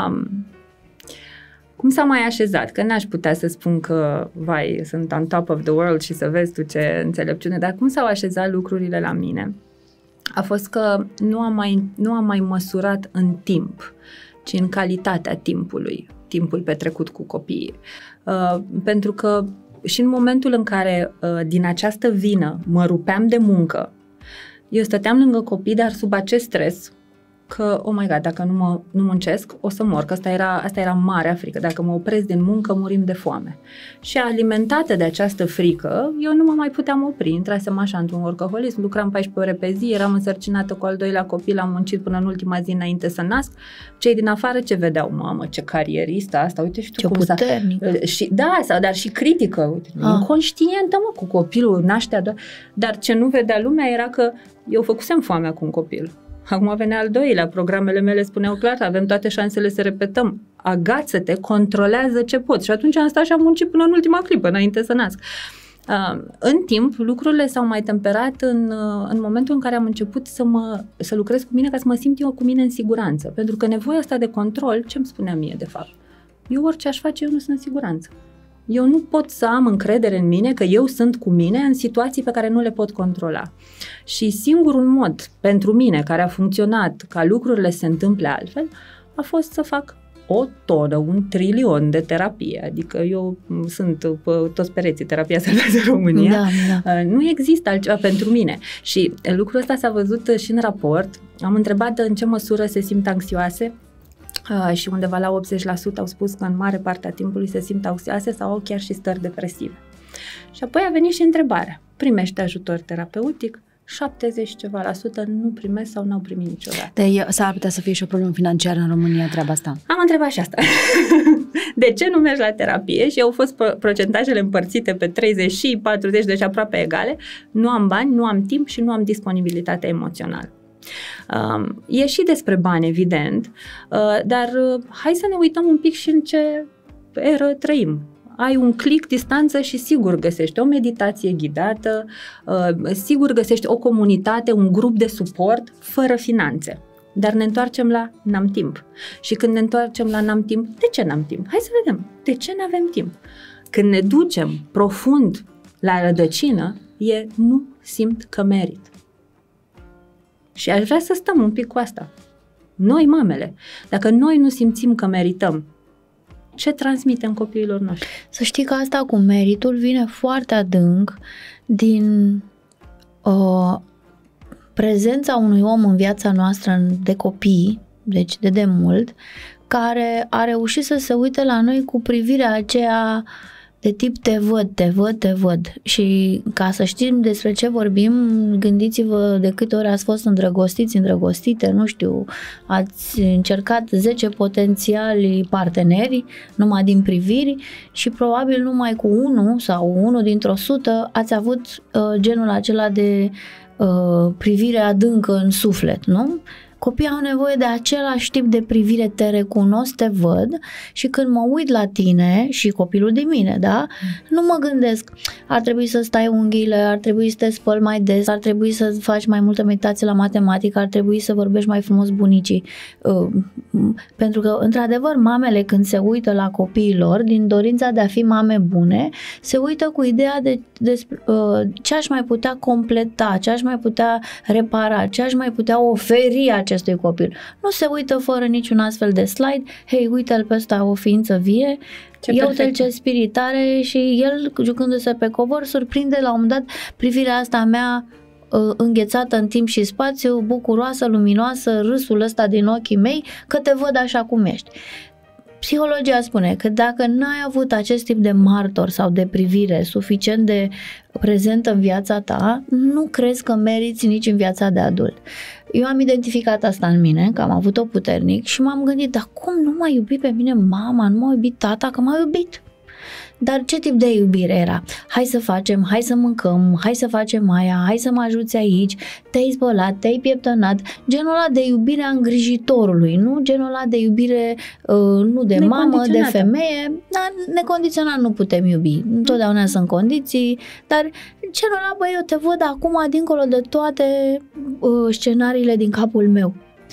s-a mai așezat, că n-aș putea să spun că, vai, sunt on top of the world și să vezi tu ce înțelepciune, dar cum s-au așezat lucrurile la mine a fost că nu am mai măsurat în timp, ci în calitatea timpul petrecut cu copiii. Pentru că și în momentul în care din această vină mă rupeam de muncă, eu stăteam lângă copii, dar sub acest stres că, oh my God, dacă nu muncesc, o să mor, că asta era marea frică. Dacă mă opresc din muncă, murim de foame. Și alimentată de această frică, eu nu mă mai puteam opri. Intrasem așa într-un workaholism, lucram 14 ore pe zi, eram însărcinată cu al doilea copil, am muncit până în ultima zi înainte să nasc. Cei din afară ce vedeau? Mamă, ce carieristă asta, uite și tu ce cum puternic. Dar și critică, uite, inconștientă, cu copilul naștea, dar ce nu vedea lumea era că eu făcusem foamea cu un copil. Acum venea al doilea, programele mele spuneau clar, avem toate șansele să repetăm, agață-te, controlează ce poți. Și atunci am stat și am muncit până în ultima clipă, înainte să nasc. În timp, lucrurile s-au mai temperat în momentul în care am început să lucrez cu mine ca să mă simt eu cu mine în siguranță. Pentru că nevoia asta de control, ce îmi spunea mie de fapt? Eu orice aș face, eu nu sunt în siguranță. Eu nu pot să am încredere în mine că eu sunt cu mine în situații pe care nu le pot controla. Și singurul mod pentru mine care a funcționat ca lucrurile se întâmple altfel a fost să fac o tonă, 1 trilion de terapie. Adică eu sunt pe toți pereții, terapia salvează România. Da. Nu există altceva pentru mine. Și lucrul ăsta s-a văzut și în raport. Am întrebat în ce măsură se simt anxioase. Și undeva la 80% au spus că în mare parte a timpului se simt anxioase sau au chiar și stări depresive. Și apoi a venit și întrebarea. Primește ajutor terapeutic? 70% nu primesc sau n-au primit niciodată. S-ar putea să fie și o problemă financiară în România, treaba asta. Am întrebat și asta. De ce nu mergi la terapie? Și au fost procentajele împărțite pe 30 și 40, deci aproape egale. Nu am bani, nu am timp și nu am disponibilitate emoțională. E și despre bani, evident, dar hai să ne uităm un pic și în ce eră trăim. ai un click distanță și sigur găsești o meditație ghidată, sigur găsești o comunitate, un grup de suport fără finanțe. Dar ne întoarcem la n-am timp. Și când ne întoarcem la n-am timp, de ce n-am timp? Hai să vedem, de ce n-avem timp? Când ne ducem profund la rădăcină, e nu simt că merit. Și aș vrea să stăm un pic cu asta. Noi, mamele, dacă noi nu simțim că merităm, ce transmitem copiilor noștri? Să știi că asta cu meritul vine foarte adânc din prezența unui om în viața noastră de copii, deci de demult, care a reușit să se uite la noi cu privirea aceea de tip te văd, te văd, te văd. Și ca să știm despre ce vorbim, gândiți-vă de câte ori ați fost îndrăgostiți, îndrăgostite, nu știu, ați încercat 10 potențiali parteneri numai din priviri și probabil numai cu unul sau unul dintr-o 100 ați avut genul acela de privire adâncă în suflet, nu? Copiii au nevoie de același tip de privire, te recunosc, te văd și când mă uit la tine și copilul de mine, da? Nu mă gândesc, ar trebui să stai unghiile, ar trebui să te spăli mai des, ar trebui să faci mai multă meditație la matematică, ar trebui să vorbești mai frumos bunicii. Pentru că, într-adevăr, mamele când se uită la copiii lor, din dorința de a fi mame bune, se uită cu ideea de ce aș mai putea completa, ce aș mai putea repara, ce aș mai putea oferi acestui copil. Nu se uită fără niciun astfel de slide, hei, uite-l pe ăsta, o ființă vie, iau-te-l ce spirit are și el, jucându-se pe covor, surprinde la un moment dat privirea asta a mea înghețată în timp și spațiu, bucuroasă, luminoasă, râsul ăsta din ochii mei, că te văd așa cum ești. Psihologia spune că dacă n-ai avut acest tip de martor sau de privire suficient de prezentă în viața ta, nu crezi că meriți nici în viața de adult. Eu am identificat asta în mine, că am avut-o puternic și m-am gândit, dar cum nu m-a iubit pe mine mama, nu m-a iubit tata, că m-a iubit? Dar ce tip de iubire era? Hai să facem, hai să mâncăm, hai să facem aia, hai să mă ajuți aici, te-ai spălat, te-ai pieptănat, genul ăla de iubire a îngrijitorului, nu genul ăla de iubire nu de mamă, de femeie, dar necondiționat nu putem iubi, întotdeauna sunt condiții, dar genul ăla, băi, eu te văd acum dincolo de toate scenariile din capul meu.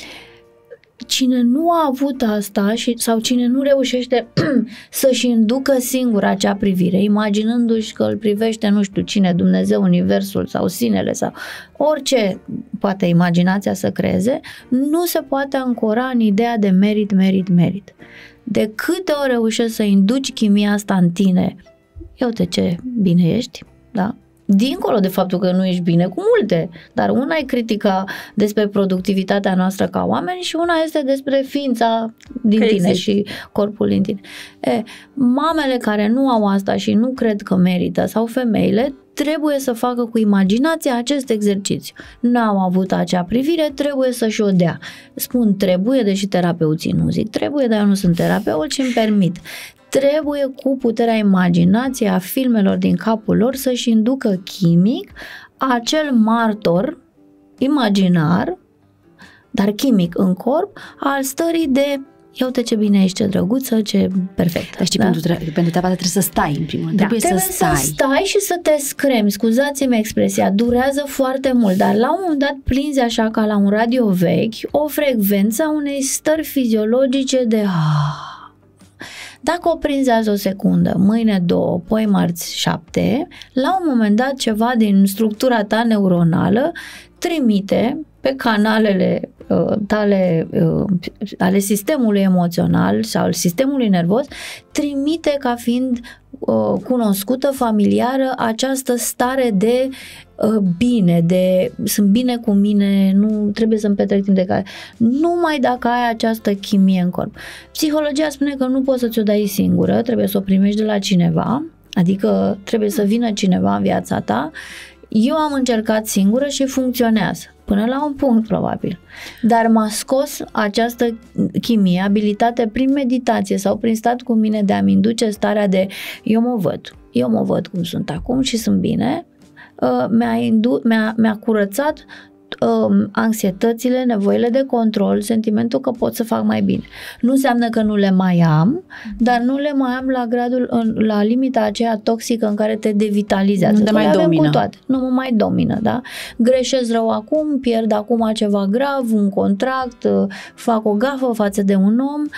Cine nu a avut asta sau cine nu reușește să-și inducă singur acea privire, imaginându-și că îl privește nu știu cine, Dumnezeu, Universul sau sinele sau orice poate imaginația să creeze, nu se poate ancora în ideea de merit, merit, merit. De câte ori reușești să induci chimia asta în tine, ia uite ce bine ești, da? Dincolo de faptul că nu ești bine cu multe, dar una e critica despre productivitatea noastră ca oameni și una este despre ființa din tine și corpul din tine. Mamele care nu au asta și nu cred că merită sau femeile trebuie să facă cu imaginația acest exercițiu. N-au avut acea privire, trebuie să-și o dea. Spun trebuie, deși terapeuții nu zic trebuie, dar eu nu sunt terapeut și îmi permit. Trebuie cu puterea imaginației a filmelor din capul lor să-și inducă chimic acel martor imaginar, dar chimic în corp, al stării de ia uite ce bine ești, ce drăguță, ce perfectă. Deci pentru treaba trebuie să stai în primul rând. Trebuie să stai și să te scremi. Scuzați-mi expresia, durează foarte mult, dar la un moment dat prinzi așa ca la un radio vechi o frecvență a unei stări fiziologice de Dacă o prinzi azi o secundă, mâine 2, poi marți 7, la un moment dat ceva din structura ta neuronală trimite pe canalele tale ale sistemului emoțional sau al sistemului nervos, trimite ca fiind cunoscută, familiară, această stare de bine, de sunt bine cu mine, nu trebuie să-mi petrec timp de care. Numai dacă ai această chimie în corp. Psihologia spune că nu poți să ți-o dai singură, trebuie să o primești de la cineva, adică trebuie să vină cineva în viața ta. Eu am încercat singură și funcționează. Până la un punct, probabil. Dar m-a scos această chimie, abilitate prin meditație sau prin stat cu mine de a-mi induce starea de eu mă văd cum sunt acum și sunt bine. Mi-a curățat anxietățile, nevoile de control, sentimentul că pot să fac mai bine. Nu înseamnă că nu le mai am, dar nu le mai am la limita aceea toxică în care te devitalizează. Nu te mai domină. Nu mă mai domină, da? Greșesc rău acum, pierd acum ceva grav, un contract, fac o gafă față de un om,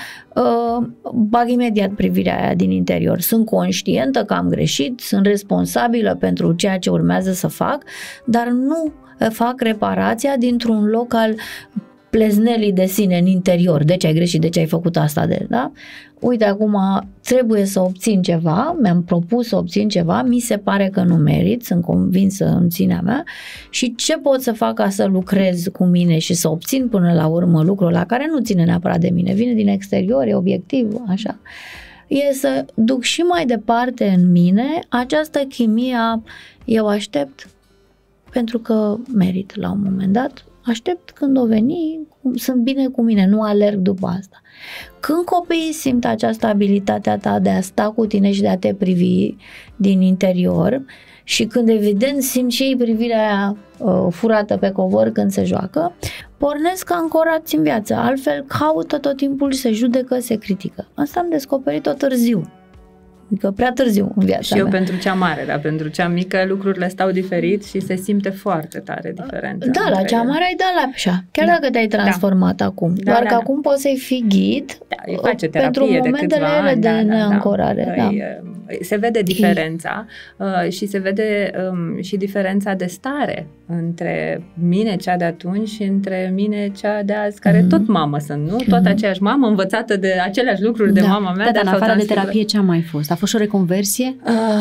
bag imediat privirea aia din interior. Sunt conștientă că am greșit, sunt responsabilă pentru ceea ce urmează să fac, dar nu fac reparația dintr-un loc al pleznelii de sine în interior. De ce ai greșit? De ce ai făcut asta? Da? Uite, acum trebuie să obțin ceva, mi-am propus să obțin ceva, mi se pare că nu merit, sunt convinsă în sinea mea și ce pot să fac ca să lucrez cu mine și să obțin până la urmă lucrul la care nu ține neapărat de mine, vine din exterior, e obiectiv, așa. E să duc și mai departe în mine această chimie a eu aștept pentru că merit la un moment dat, aștept când o veni, sunt bine cu mine, nu alerg după asta. Când copiii simt această abilitate a ta de a sta cu tine și de a te privi din interior și când evident simt și ei privirea aia furată pe covor când se joacă, pornesc ancorați în viață, altfel caută tot timpul, se judecă, se critică. Asta am descoperit-o târziu. Adică prea târziu în viața Și eu mea. pentru cea mare, dar pentru cea mică lucrurile stau diferit și se simte foarte tare diferența. Da, la cea mare ai dat la așa, chiar dacă te-ai transformat acum. Doar că acum poți să-i fii ghid îi face terapie pentru momentele ele de neancorare. Da. Se vede diferența și se vede și diferența de stare între mine, cea de atunci, și între mine, cea de azi, care tot mamă sunt, nu? Tot aceeași mamă, învățată de aceleași lucruri de mama mea. Dar în afară de terapie, ce a mai fost? A fost și o reconversie?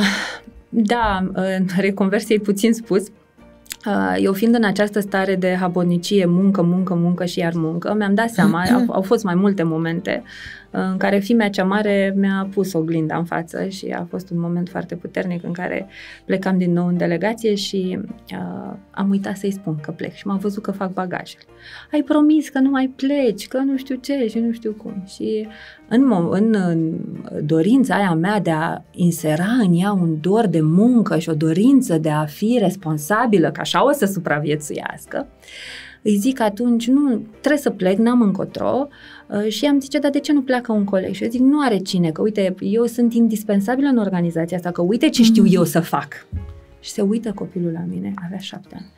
Da, reconversie e puțin spus. Eu fiind în această stare de habonicie, muncă și iar muncă, mi-am dat seama, au fost mai multe momente în care fimea cea mare mi-a pus oglinda în față și a fost un moment foarte puternic în care plecam din nou în delegație și am uitat să-i spun că plec și m-am văzut că fac bagajele. Ai promis că nu mai pleci, că nu știu ce și nu știu cum. Și în dorința aia mea de a insera în ea un dor de muncă și o dorință de a fi responsabilă, că așa o să supraviețuiască, îi zic atunci, nu, trebuie să plec, n-am încotro, și am zice, dar de ce nu pleacă un coleg? Și eu zic, nu are cine, că uite, eu sunt indispensabilă în organizația asta, că uite ce știu eu să fac. Și se uită copilul la mine, avea 7 ani.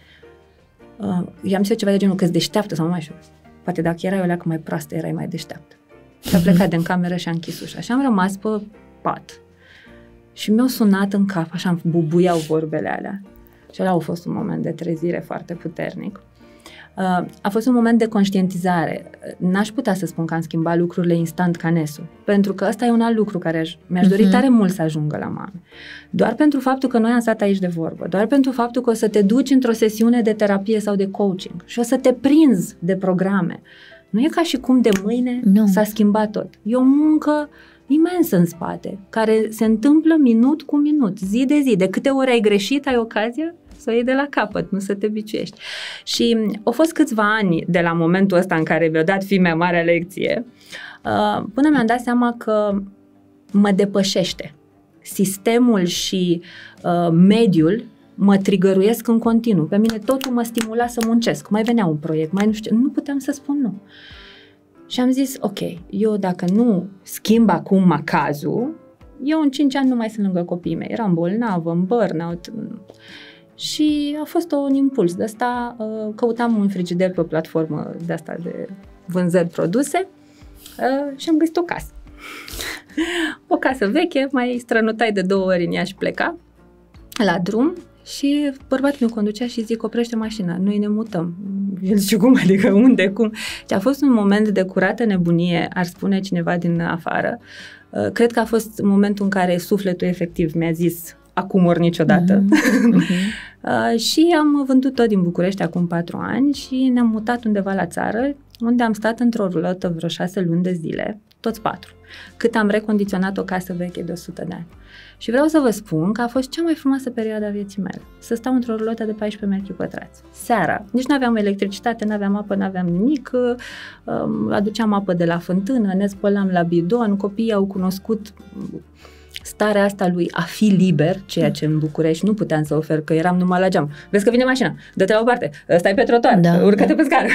I-am zis ceva de genul, că-s deșteaptă sau nu mai știu. Poate dacă erai o leacă mai proastă, erai mai deșteaptă. Și a plecat din cameră și a închis ușa. Și am rămas pe pat. Și mi-au sunat în cap, așa îmi bubuiau vorbele alea. Și ăla a fost un moment de trezire foarte puternic. A fost un moment de conștientizare. N-aș putea să spun că am schimbat lucrurile instant ca Nesu, pentru că ăsta e un alt lucru care mi-aș dori tare mult să ajungă la mame. Doar pentru faptul că noi am stat aici de vorbă, doar pentru faptul că o să te duci într-o sesiune de terapie sau de coaching și o să te prinzi de programe. Nu e ca și cum de mâine s-a schimbat tot. E o muncă imensă în spate, care se întâmplă minut cu minut, zi de zi. De câte ori ai greșit, ai ocazia să o iei de la capăt, nu să te biciuiești. Și au fost câțiva ani de la momentul ăsta în care mi-a dat fimea marea lecție, până mi-am dat seama că mă depășește. Sistemul și mediul mă trigăruiesc în continuu. Pe mine totul mă stimula să muncesc. Mai venea un proiect, mai nu știu, nu puteam să spun nu. Și am zis, ok, eu dacă nu schimb acum macazul, eu în 5 ani nu mai sunt lângă copiii mei. Eram bolnavă, în burnout. Și a fost un impuls de asta. Căutam un frigider pe o platformă de asta de vânzări produse și am găsit o casă. O casă veche, mai strănutai de 2 ori în ea și pleca la drum. Și bărbatul meu conducea și zic, oprește mașina, noi ne mutăm. El zice, cum? Adică unde? Cum? Și a fost un moment de curată nebunie, ar spune cineva din afară. Cred că a fost momentul în care sufletul efectiv mi-a zis, acum ori niciodată. Și am vândut tot din București acum 4 ani și ne-am mutat undeva la țară, unde am stat într-o rulotă vreo 6 luni de zile, toți 4, cât am recondiționat o casă veche de 100 de ani. Și vreau să vă spun că a fost cea mai frumoasă perioadă a vieții mele. Să stau într-o rulotă de 14 metri pătrați. Seara, nici nu aveam electricitate, nu aveam apă, nu aveam nimic, aduceam apă de la fântână, ne spălam la bidon, copiii au cunoscut starea asta lui a fi liber, ceea ce în București nu puteam să ofer, că eram numai la geam. Vezi că vine mașina, dă-te la o parte, stai pe trotuar, urcă-te pe scară.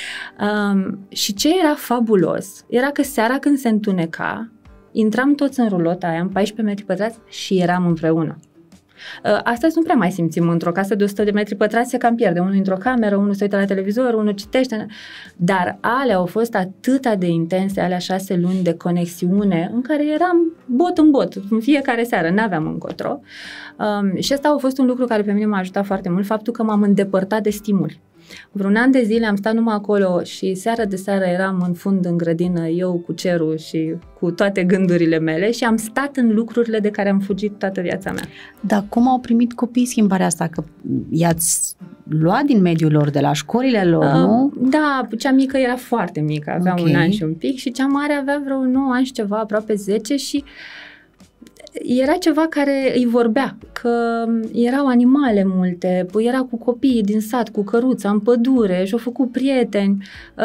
Și ce era fabulos era că seara când se întuneca, intram toți în rulota aia, în 14 metri pătrați și eram împreună. Astăzi nu prea mai simțim într-o casă de 100 de metri pătrați, se cam pierde. Unul într-o cameră, unul se uită la televizor, unul citește. Dar alea au fost atâta de intense, alea 6 luni de conexiune, în care eram bot în bot, în fiecare seară, n-aveam încotro. Și asta a fost un lucru care pe mine m-a ajutat foarte mult, faptul că m-am îndepărtat de stimuli. Vreun an de zile am stat numai acolo și seară de seară eram în fund în grădină, eu cu cerul și cu toate gândurile mele și am stat în lucrurile de care am fugit toată viața mea. Dar cum au primit copiii schimbarea asta? Că i-ați luat din mediul lor, de la școlile lor, nu? Da, cea mică era foarte mică, avea un an și un pic și cea mare avea vreo 9 ani și ceva, aproape 10 și era ceva care îi vorbea, că erau animale multe, era cu copiii din sat, cu căruța, în pădure, și-au făcut prieteni,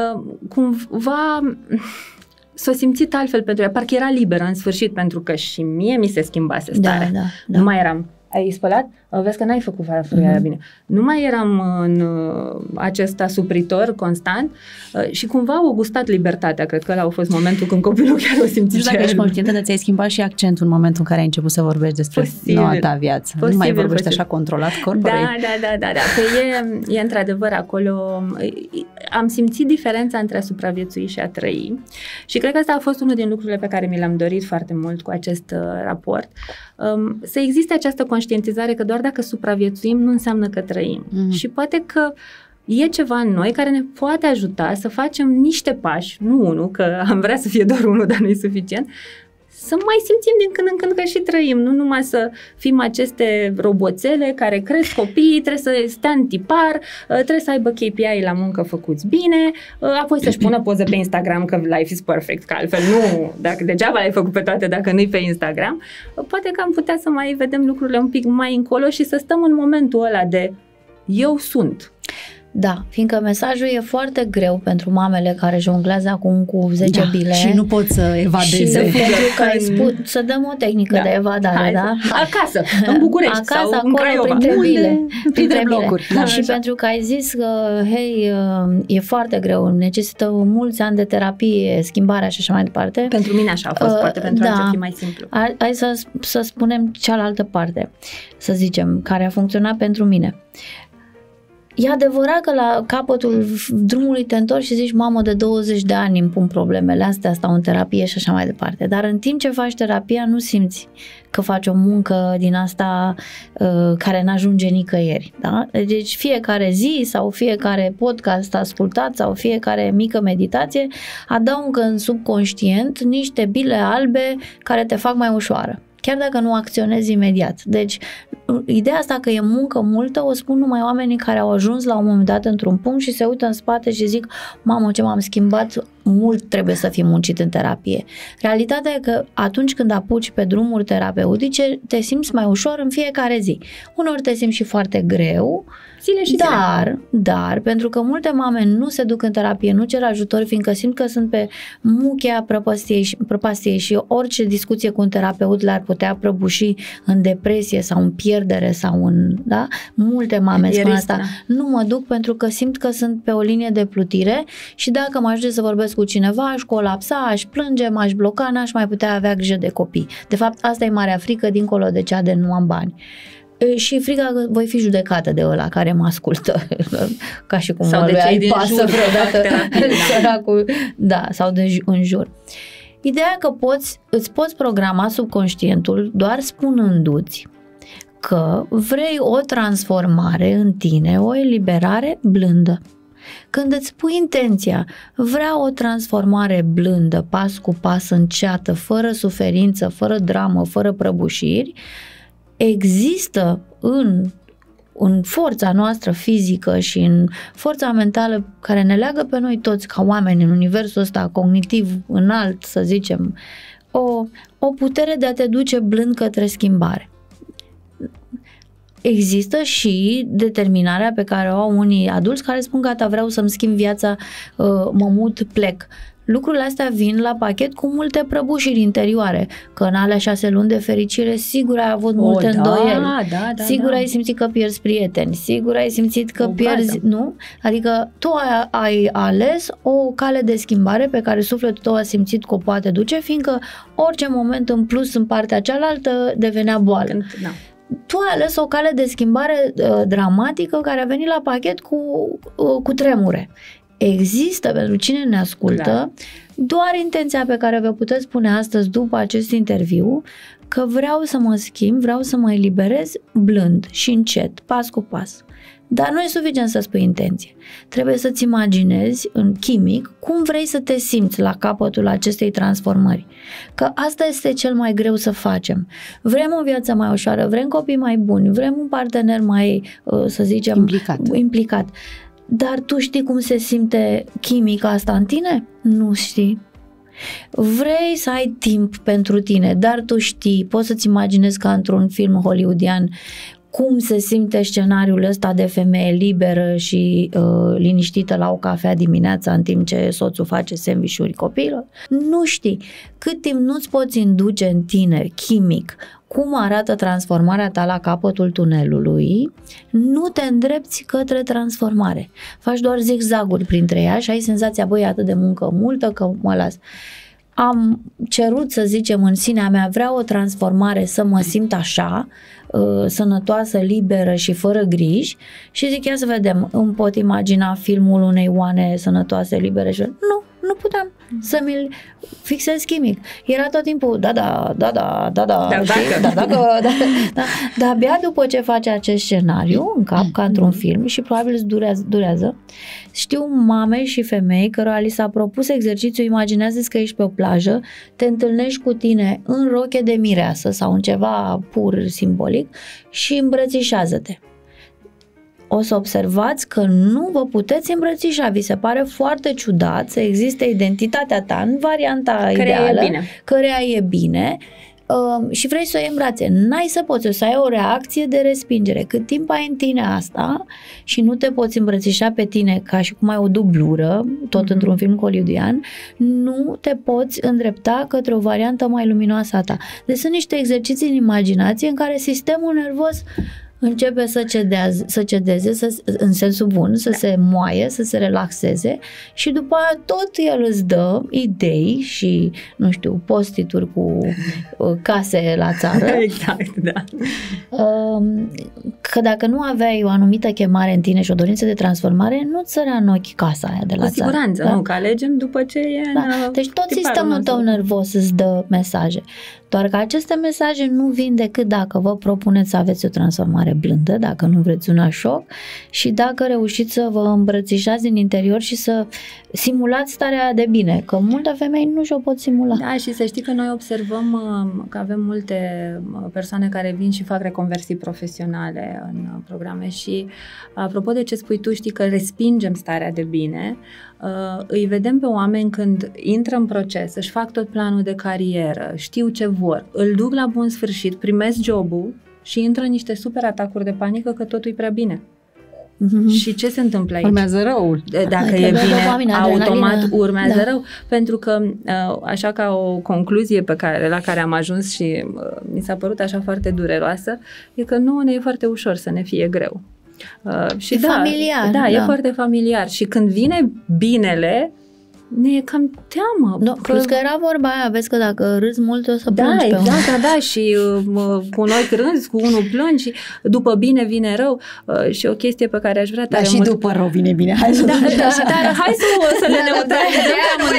cumva s-a simțit altfel pentru ea, parcă era liberă în sfârșit, pentru că și mie mi se schimbase starea. Da. Nu mai eram, ai spălat? Vezi că n-ai făcut fruia bine. Nu mai eram în acest asupritor constant și cumva au gustat libertatea. Cred că ăla a fost momentul când copilul chiar o simți. Nu știu dacă ești conștientă, dar ți-ai schimbat și accentul în momentul în care ai început să vorbești despre noua ta viață. Nu mai vorbești așa controlat corporate. Da. Că e într-adevăr acolo. Am simțit diferența între a supraviețui și a trăi și cred că asta a fost unul din lucrurile pe care mi le-am dorit foarte mult cu acest raport. Să existe această conștientizare că doar dacă supraviețuim nu înseamnă că trăim. Și poate că e ceva în noi care ne poate ajuta să facem niște pași, nu unul, că am vrea să fie doar unul, dar nu e suficient, să mai simțim din când în când că și trăim, nu numai să fim aceste roboțele care cresc copiii, trebuie să stea în tipar, trebuie să aibă KPI la muncă făcuți bine, apoi să-și pună poză pe Instagram că life is perfect, că altfel nu, dacă degeaba le-ai făcut pe toate dacă nu-i pe Instagram. Poate că am putea să mai vedem lucrurile un pic mai încolo și să stăm în momentul ăla de eu sunt. Da, fiindcă mesajul e foarte greu pentru mamele care jonglează acum cu 10 bile. Și nu pot să evadeze. Și să dăm o tehnică de evadare, Acasă, în București acasă, sau acolo, în Craiova. Printre blocuri. Da, și pentru că ai zis că, e foarte greu, necesită mulți ani de terapie, schimbarea și așa mai departe. Pentru mine așa a fost, poate pentru alții fi mai simplu. Hai să spunem cealaltă parte, să zicem, care a funcționat pentru mine. E adevărat că la capătul drumului te întorci și zici, mamă, de 20 de ani îmi pun problemele astea, stau în terapie și așa mai departe. Dar în timp ce faci terapia nu simți că faci o muncă din asta care n-ajunge nicăieri. Da? Deci fiecare zi sau fiecare podcast ascultat sau fiecare mică meditație adaugă în subconștient niște bile albe care te fac mai ușoară, chiar dacă nu acționezi imediat. Deci, ideea asta că e muncă multă o spun numai oamenii care au ajuns la un moment dat într-un punct și se uită în spate și zic, mamă, ce m-am schimbat, mult trebuie să fii muncit în terapie. Realitatea e că atunci când apuci pe drumuri terapeutice, te simți mai ușor în fiecare zi. Uneori te simți și foarte greu, dar pentru că multe mame nu se duc în terapie, nu cer ajutor, fiindcă simt că sunt pe muchea prăpastiei și orice discuție cu un terapeut le-ar putea prăbuși în depresie sau în pierdere sau în, da? Multe mame spun asta. Nu mă duc pentru că simt că sunt pe o linie de plutire și dacă mă ajunge să vorbesc cu cineva, aș colapsa, aș plânge, m-aș bloca, n-aș mai putea avea grijă de copii. De fapt, asta e marea frică dincolo de cea de nu am bani. Și frica că voi fi judecată de ăla care mă ascultă, ca și cum sau de cei din jur vreodată săracul, da, sau în jur. Ideea că îți poți programa subconștientul doar spunându-ți că vrei o transformare în tine, o eliberare blândă. Când îți pui intenția, vreau o transformare blândă, pas cu pas, înceată, fără suferință, fără dramă, fără prăbușiri, există în forța noastră fizică și în forța mentală care ne leagă pe noi toți ca oameni în universul ăsta cognitiv înalt, să zicem, o putere de a te duce blând către schimbare. există și determinarea pe care o au unii adulți care spun gata, vreau să-mi schimb viața, mă mut, plec. Lucrurile astea vin la pachet cu multe prăbușiri interioare, că în alea 6 luni de fericire sigur ai avut multe îndoieli, sigur ai simțit că pierzi prieteni, sigur ai simțit că pierzi, nu? Adică tu ai ales o cale de schimbare pe care sufletul tău a simțit că o poate duce, fiindcă orice moment în plus în partea cealaltă devenea boală. Tu ai ales o cale de schimbare dramatică care a venit la pachet cu tremure. Există, pentru cine ne ascultă, doar intenția pe care vă puteți spune astăzi după acest interviu, că vreau să mă schimb, vreau să mă eliberez blând și încet, pas cu pas. Dar nu e suficient să spui intenție. Trebuie să-ți imaginezi în chimic cum vrei să te simți la capătul acestei transformări. Că asta este cel mai greu să facem. Vrem o viață mai ușoară, vrem copii mai buni, vrem un partener mai, să zicem, implicat. Dar tu știi cum se simte chimica asta în tine? Nu știi. Vrei să ai timp pentru tine, dar tu știi, poți să-ți imaginezi ca într-un film hollywoodian cum se simte scenariul ăsta de femeie liberă și liniștită la o cafea dimineața în timp ce soțul face sandvișuri copiilor? Nu știi. Cât timp nu-ți poți induce în tine chimic cum arată transformarea ta la capătul tunelului, nu te îndrepți către transformare. Faci doar zigzaguri printre ea și ai senzația, băi, atât de muncă multă că mă las. Am cerut, să zicem, în sinea mea, vreau o transformare să mă simt așa, sănătoasă, liberă și fără griji și zic, ia să vedem, îmi pot imagina filmul unei Oane sănătoase, libere și... Nu puteam să-mi-l fixez chimic. Era tot timpul, da, dar abia după ce face acest scenariu în cap, ca într-un film, și probabil îți durează, știu mame și femei cărora li s-a propus exercițiul, imaginează-ți că ești pe o plajă, te întâlnești cu tine în roche de mireasă sau în ceva pur simbolic și îmbrățișează-te. O să observați că nu vă puteți îmbrățișa. Vi se pare foarte ciudat să existe identitatea ta în varianta ideală, căreia e bine și vrei să o iei în brațe. N-ai să poți, o să ai o reacție de respingere. Cât timp ai în tine asta și nu te poți îmbrățișa pe tine ca și cum ai o dublură, tot într-un film hollywoodian, nu te poți îndrepta către o variantă mai luminoasă a ta. Deci sunt niște exerciții în imaginație în care sistemul nervos începe să cedeze în sensul bun, să se moaie, să se relaxeze și după aia tot el îți dă idei și, nu știu, postituri cu case la țară. Exact, da. Că dacă nu aveai o anumită chemare în tine și o dorință de transformare, nu-ți sărea în ochi casa aia de la țară. Cu siguranță, nu, că alegem după ce e în Deci tot sistemul tău nervos îți dă mesaje. Doar că aceste mesaje nu vin decât dacă vă propuneți să aveți o transformare blândă, dacă nu vreți una șoc și dacă reușiți să vă îmbrățișați din interior și să simulați starea de bine, că multe femei nu și-o pot simula. Da, și să știi că noi observăm că avem multe persoane care vin și fac reconversii profesionale în programe și apropo de ce spui tu, știi că respingem starea de bine, îi vedem pe oameni când intră în proces, își fac tot planul de carieră, știu ce vor, îl duc la bun sfârșit, primesc jobul și intră în niște super atacuri de panică că totul e prea bine. Și ce se întâmplă aici? Urmează răul. Dacă e bine, automat urmează rău. Pentru că, așa ca o concluzie la care am ajuns și mi s-a părut așa foarte dureroasă, e că nouă ne e foarte ușor să ne fie greu. Și familiar. Da, e foarte familiar. Și când vine binele, ne e cam teamă. No, plus că era vorba aia, vezi că dacă râzi mult o să plângi pe exact, da, și cu noi râzi, cu unul plângi și după bine vine rău și o chestie pe care aș vrea tare și mult. După rău vine bine. Hai să hai să le neutralizăm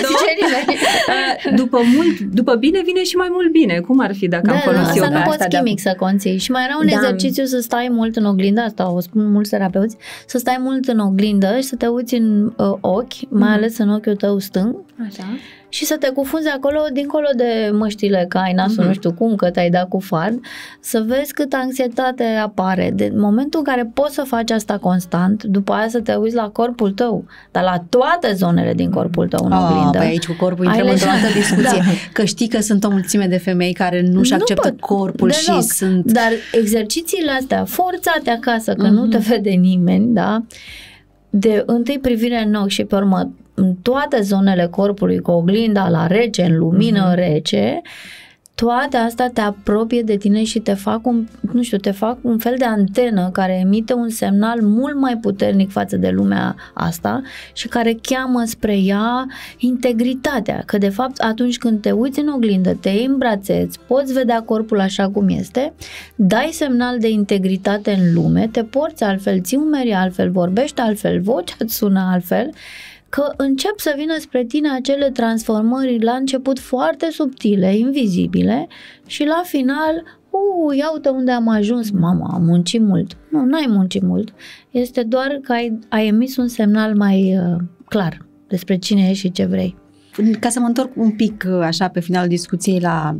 după bine vine și mai mult bine. Cum ar fi dacă am folosit eu asta? Nu poți chimic să conții. Și mai era un exercițiu să stai mult în oglindă, asta o spun mulți terapeuți, să stai mult în oglindă și să te uiți în ochi, mai ales în ochiul tău stâng. Așa. Și să te cufunzi acolo, dincolo de măștile că ai nasul, nu știu cum, că te-ai dat cu fard, să vezi câtă anxietate apare. De momentul în care poți să faci asta constant, după aia să te uiți la corpul tău, dar la toate zonele din corpul tău în oglindă. Păi aici cu corpul intrăm într-o altă discuție. Da. Că știi că sunt o mulțime de femei care nu-și acceptă corpul deloc. Și sunt... Dar exercițiile astea, forțate acasă, că nu te vede nimeni, da? De întâi privire în ochi și pe urmă în toate zonele corpului, cu oglinda la rece, în lumină rece, toate astea te apropie de tine și te fac un fel de antenă care emite un semnal mult mai puternic față de lumea asta și care cheamă spre ea integritatea, că de fapt atunci când te uiți în oglindă, te iei în brațeți, poți vedea corpul așa cum este, dai semnal de integritate în lume, te porți altfel, ții umerii altfel, vorbești altfel, vocea îți sună altfel, că încep să vină spre tine acele transformări la început foarte subtile, invizibile și la final, ia uite unde am ajuns, mama, am muncit mult. Nu, n-ai muncit mult, este doar că ai emis un semnal mai clar despre cine ești și ce vrei. Ca să mă întorc un pic așa pe finalul discuției la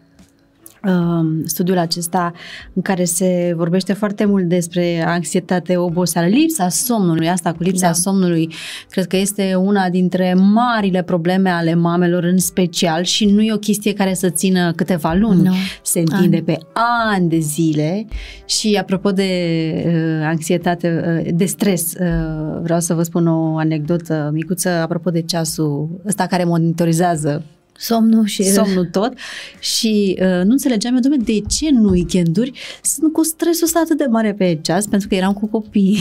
studiul acesta în care se vorbește foarte mult despre anxietate, oboseală, lipsa somnului, asta cu lipsa somnului, cred că este una dintre marile probleme ale mamelor în special și nu e o chestie care să țină câteva luni, se întinde pe ani de zile și apropo de anxietate, de stres, vreau să vă spun o anecdotă micuță apropo de ceasul ăsta care monitorizează somnul tot și nu înțelegeam eu, dom'le, de ce în weekenduri sunt cu stresul ăsta atât de mare pe ceas, pentru că eram cu copii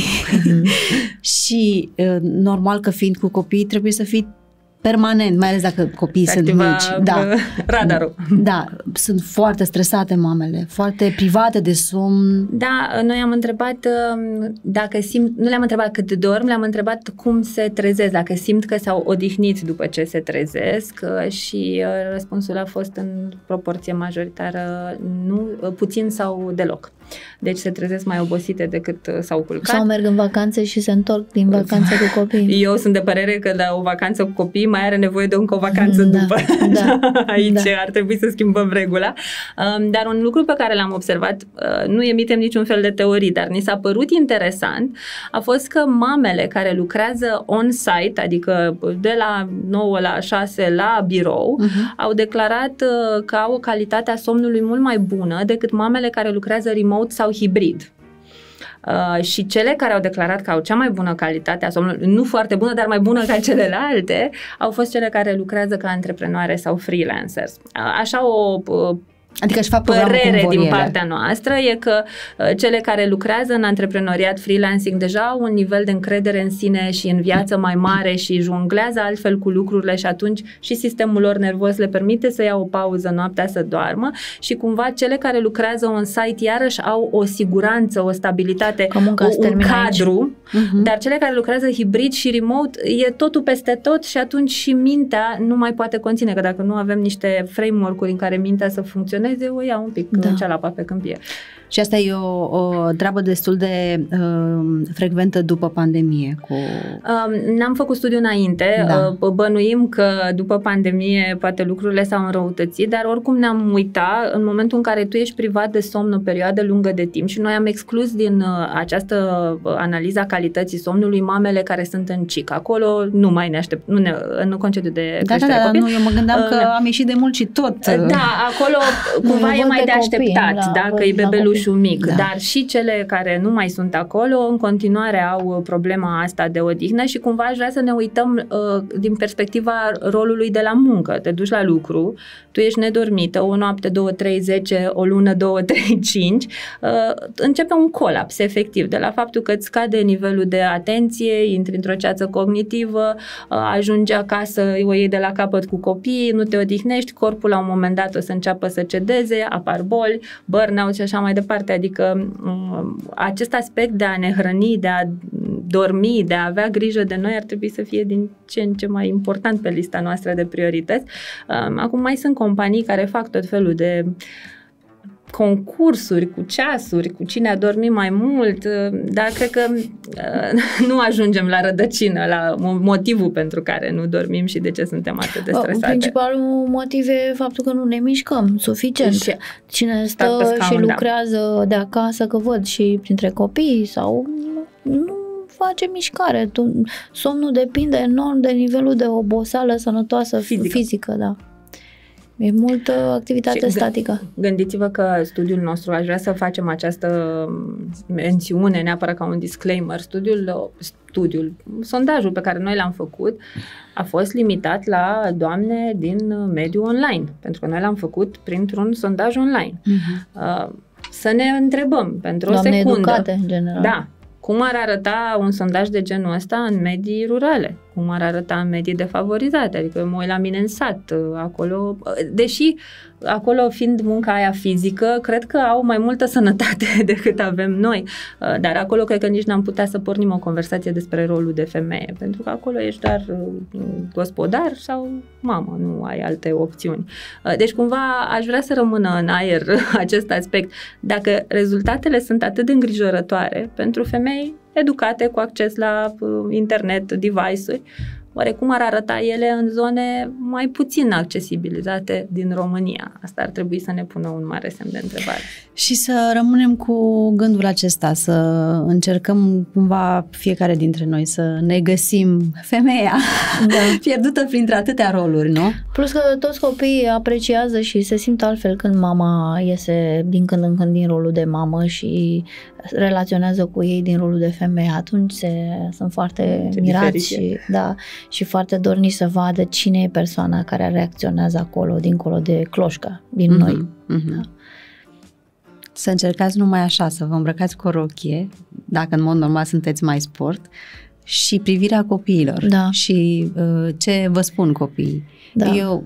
și normal că fiind cu copii trebuie să fii permanent, mai ales dacă copiii sunt mici. Da. Radarul. Da, sunt foarte stresate mamele, foarte private de somn. Da, noi am întrebat dacă simt, nu le-am întrebat cât dorm, le-am întrebat cum se trezesc, dacă simt că s-au odihnit după ce se trezesc și răspunsul a fost în proporție majoritară nu, puțin sau deloc. Deci se trezesc mai obosite decât s-au culcat. Sau merg în vacanțe și se întorc din vacanță cu copii. Eu sunt de părere că la o vacanță cu copii mai are nevoie de încă o vacanță după. Aici ar trebui să schimbăm regula. Dar un lucru pe care l-am observat, nu emitem niciun fel de teorii, dar ni s-a părut interesant, a fost că mamele care lucrează on-site, adică de la 9 la 6 la birou, au declarat că au o calitate a somnului mult mai bună decât mamele care lucrează remote sau hibrid. Și cele care au declarat că au cea mai bună calitate a somnului, nu foarte bună, dar mai bună ca celelalte, au fost cele care lucrează ca antreprenoare sau freelancers. Așa o adică își fac părere din partea noastră e că cele care lucrează în antreprenoriat freelancing deja au un nivel de încredere în sine și în viață mai mare și jonglează altfel cu lucrurile și atunci și sistemul lor nervos le permite să ia o pauză noaptea să doarmă și cumva cele care lucrează on-site iarăși au o siguranță, o stabilitate, un cadru, dar cele care lucrează hibrid și remote e totul peste tot și atunci și mintea nu mai poate conține, că dacă nu avem niște framework-uri în care mintea să funcționeze, o ia un pic cealapa pe câmpie. Și asta e o treabă destul de frecventă după pandemie. N-am făcut studiu înainte, bănuim că după pandemie poate lucrurile s-au înrăutățit, dar oricum ne-am uitat în momentul în care tu ești privat de somn o perioadă lungă de timp și noi am exclus din această analiză a calității somnului mamele care sunt în CIC. Acolo nu mai ne aștept, în concediu de creștere copil. Nu, eu mă gândeam că am ieșit de mult și tot. Da, acolo cumva e mai de așteptat, că e bebelușul mic, dar și cele care nu mai sunt acolo în continuare au problema asta de odihnă și cumva aș vrea să ne uităm din perspectiva rolului de la muncă. Te duci la lucru, tu ești nedormită, o noapte, 2, 3, 10, o lună, 2, 3, 5, începe un colaps efectiv de la faptul că îți scade nivelul de atenție, intri într-o ceață cognitivă, ajungi acasă, o iei de la capăt cu copiii, nu te odihnești, corpul la un moment dat o să înceapă să cedeze, apar boli, burnout și așa mai departe. Adică acest aspect de a ne hrăni, de a dormi, de a avea grijă de noi ar trebui să fie din ce în ce mai important pe lista noastră de priorități. Acum mai sunt companii care fac tot felul de concursuri cu ceasuri, cu cine a dormit mai mult, dar cred că nu ajungem la rădăcină, la motivul pentru care nu dormim și de ce suntem atât de stresate. Principalul motiv e faptul că nu ne mișcăm suficient. Și cine stă și lucrează de acasă, că văd și printre copii sau nu face mișcare. Somnul depinde enorm de nivelul de oboseală sănătoasă fizică, da. E multă activitate statică. Gândiți-vă că studiul nostru, aș vrea să facem această mențiune neapărat ca un disclaimer, sondajul pe care noi l-am făcut a fost limitat la doamne din mediul online, pentru că noi l-am făcut printr-un sondaj online. Să ne întrebăm pentru o secundă. Doamne educate, în general. Da. Cum ar arăta un sondaj de genul ăsta în medii rurale? Cum ar arăta în medii defavorizate? Adică eu mă uit la mine în sat, acolo, deși acolo fiind munca aia fizică, cred că au mai multă sănătate decât avem noi, dar acolo cred că nici n-am putea să pornim o conversație despre rolul de femeie, pentru că acolo ești doar gospodar sau mamă, nu ai alte opțiuni. Deci cumva aș vrea să rămână în aer acest aspect. Dacă rezultatele sunt atât de îngrijorătoare pentru femei educate cu acces la internet, device-uri, oare cum ar arăta ele în zone mai puțin accesibilizate din România? Asta ar trebui să ne pună un mare semn de întrebare. Și să rămânem cu gândul acesta, să încercăm cumva fiecare dintre noi să ne găsim femeia pierdută printre atâtea roluri, nu? Plus că toți copiii apreciază și se simt altfel când mama iese din când în când din rolul de mamă și relaționează cu ei din rolul de femeie. Atunci sunt foarte mirați și foarte dornici să vadă cine e persoana care reacționează acolo, dincolo de cloșca din noi. Da. Să încercați numai așa, să vă îmbrăcați cu o rochie, dacă în mod normal sunteți mai sport, și privirea copiilor. Da. Și ce vă spun copiii. Da. Eu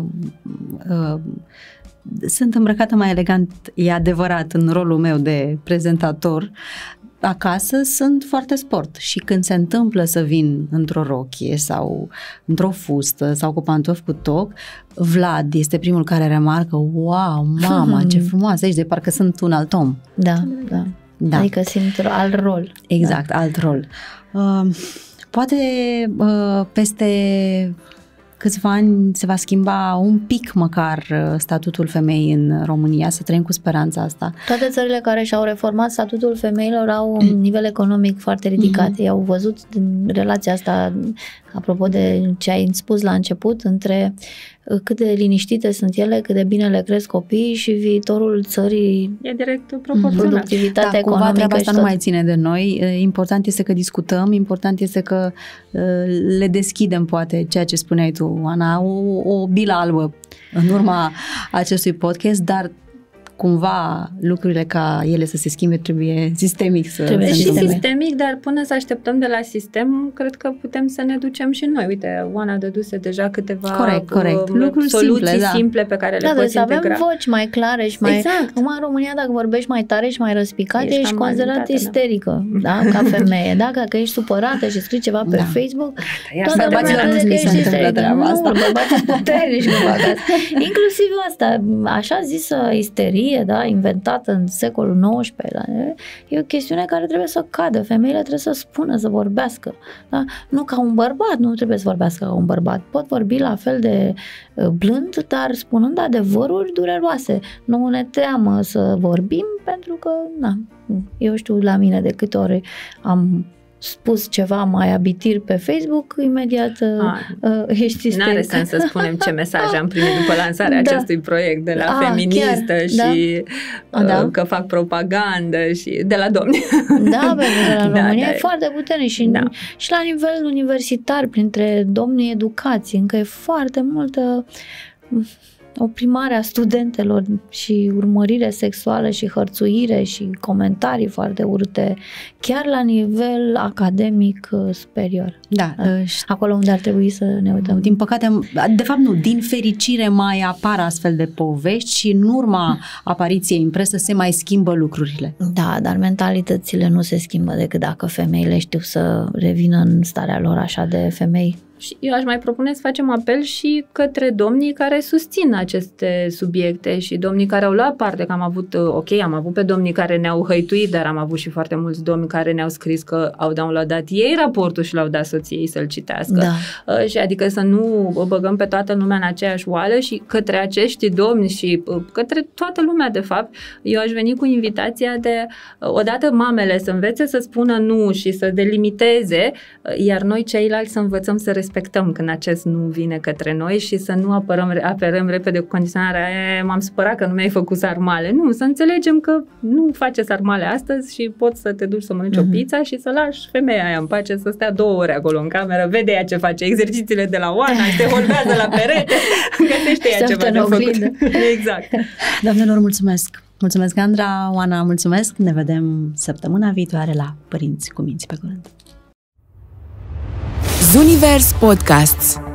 sunt îmbrăcată mai elegant, e adevărat, în rolul meu de prezentator. Acasă sunt foarte sport și când se întâmplă să vin într-o rochie sau într-o fustă sau cu pantofi cu toc, Vlad este primul care remarcă: wow, mama, ce frumoasă ești, de parcă sunt un alt om. Da. Adică simt alt rol. Exact, alt rol. Poate peste câțiva ani se va schimba un pic măcar statutul femeii în România, să trăim cu speranța asta. Toate țările care și-au reformat statutul femeilor au un nivel economic foarte ridicat. Ei au văzut relația asta, apropo de ce ai spus la început, între cât de liniștite sunt ele, cât de bine le cresc copiii și viitorul țării e direct proporțional. Productivitatea economică. Cumva treaba asta nu mai ține de noi. Important este că discutăm, important este că le deschidem poate ceea ce spuneai tu, Ana, o bilă albă în urma acestui podcast, dar cumva lucrurile ca ele să se schimbe trebuie sistemic să se întâmple. Sistemic, dar până să așteptăm de la sistem, cred că putem să ne ducem și noi. Uite, Oana dăduse deja câteva soluții simple pe care le poți integra. Avem voci mai clare și mai... Exact. În România, dacă vorbești mai tare și mai răspicat, ești considerat isterică, ca femeie. Dacă ești supărată și scrii ceva pe Facebook, toată lumea crede că ești isterică. Nu, bărbații puternici nu fac asta. Inclusiv asta, așa zisă isterie, inventată în secolul XIX, e o chestiune care trebuie să cadă. Femeile trebuie să spună, să vorbească. Da? Nu ca un bărbat, nu trebuie să vorbească ca un bărbat. Pot vorbi la fel de blând, dar spunând adevăruri dureroase. Nu ne teamă să vorbim, pentru că, eu știu la mine de câte ori am spus ceva mai abitir pe Facebook, imediat ești isterică. N-are sens să spunem ce mesaj am primit după lansarea acestui proiect de la feministă și că fac propagandă și de la domni. Da, pentru că la România e foarte puternic și la nivel universitar, printre domnii educații, încă e foarte multă oprimarea studentelor și urmărire sexuală și hărțuire și comentarii foarte urâte, chiar la nivel academic superior. Da. Acolo unde ar trebui să ne uităm. Din păcate, de fapt nu, din fericire mai apar astfel de povești și în urma apariției în presă se mai schimbă lucrurile. Da, dar mentalitățile nu se schimbă decât dacă femeile știu să revină în starea lor așa de femei Și eu aș mai propune să facem apel și către domnii care susțin aceste subiecte și domnii care au luat parte, că am avut pe domnii care ne-au hăituit, dar am avut și foarte mulți domni care ne-au scris că au downloadat ei raportul și l-au dat soției să-l citească. Da. Și adică să nu băgăm pe toată lumea în aceeași oală și către acești domni și către toată lumea, de fapt, eu aș veni cu invitația de, odată mamele să învețe să spună nu și să delimiteze, iar noi ceilalți să învățăm să respectăm când acest nu vine către noi și să nu apărăm repede cu condiționarea m-am supărat că nu mi-ai făcut sarmale. Nu, să înțelegem că nu face sarmale astăzi și poți să te duci să mănânci o pizza și să lași femeia aia în pace să stea 2 ore acolo în cameră, vede ea ce face, exercițiile de la Oana, se holbează la perete, găsește ea ceva de făcut. Exact. Doamnelor, mulțumesc! Mulțumesc, Andra, Oana, mulțumesc! Ne vedem săptămâna viitoare la Părinți cu Minți. Pe curând! Zunivers Podcasts.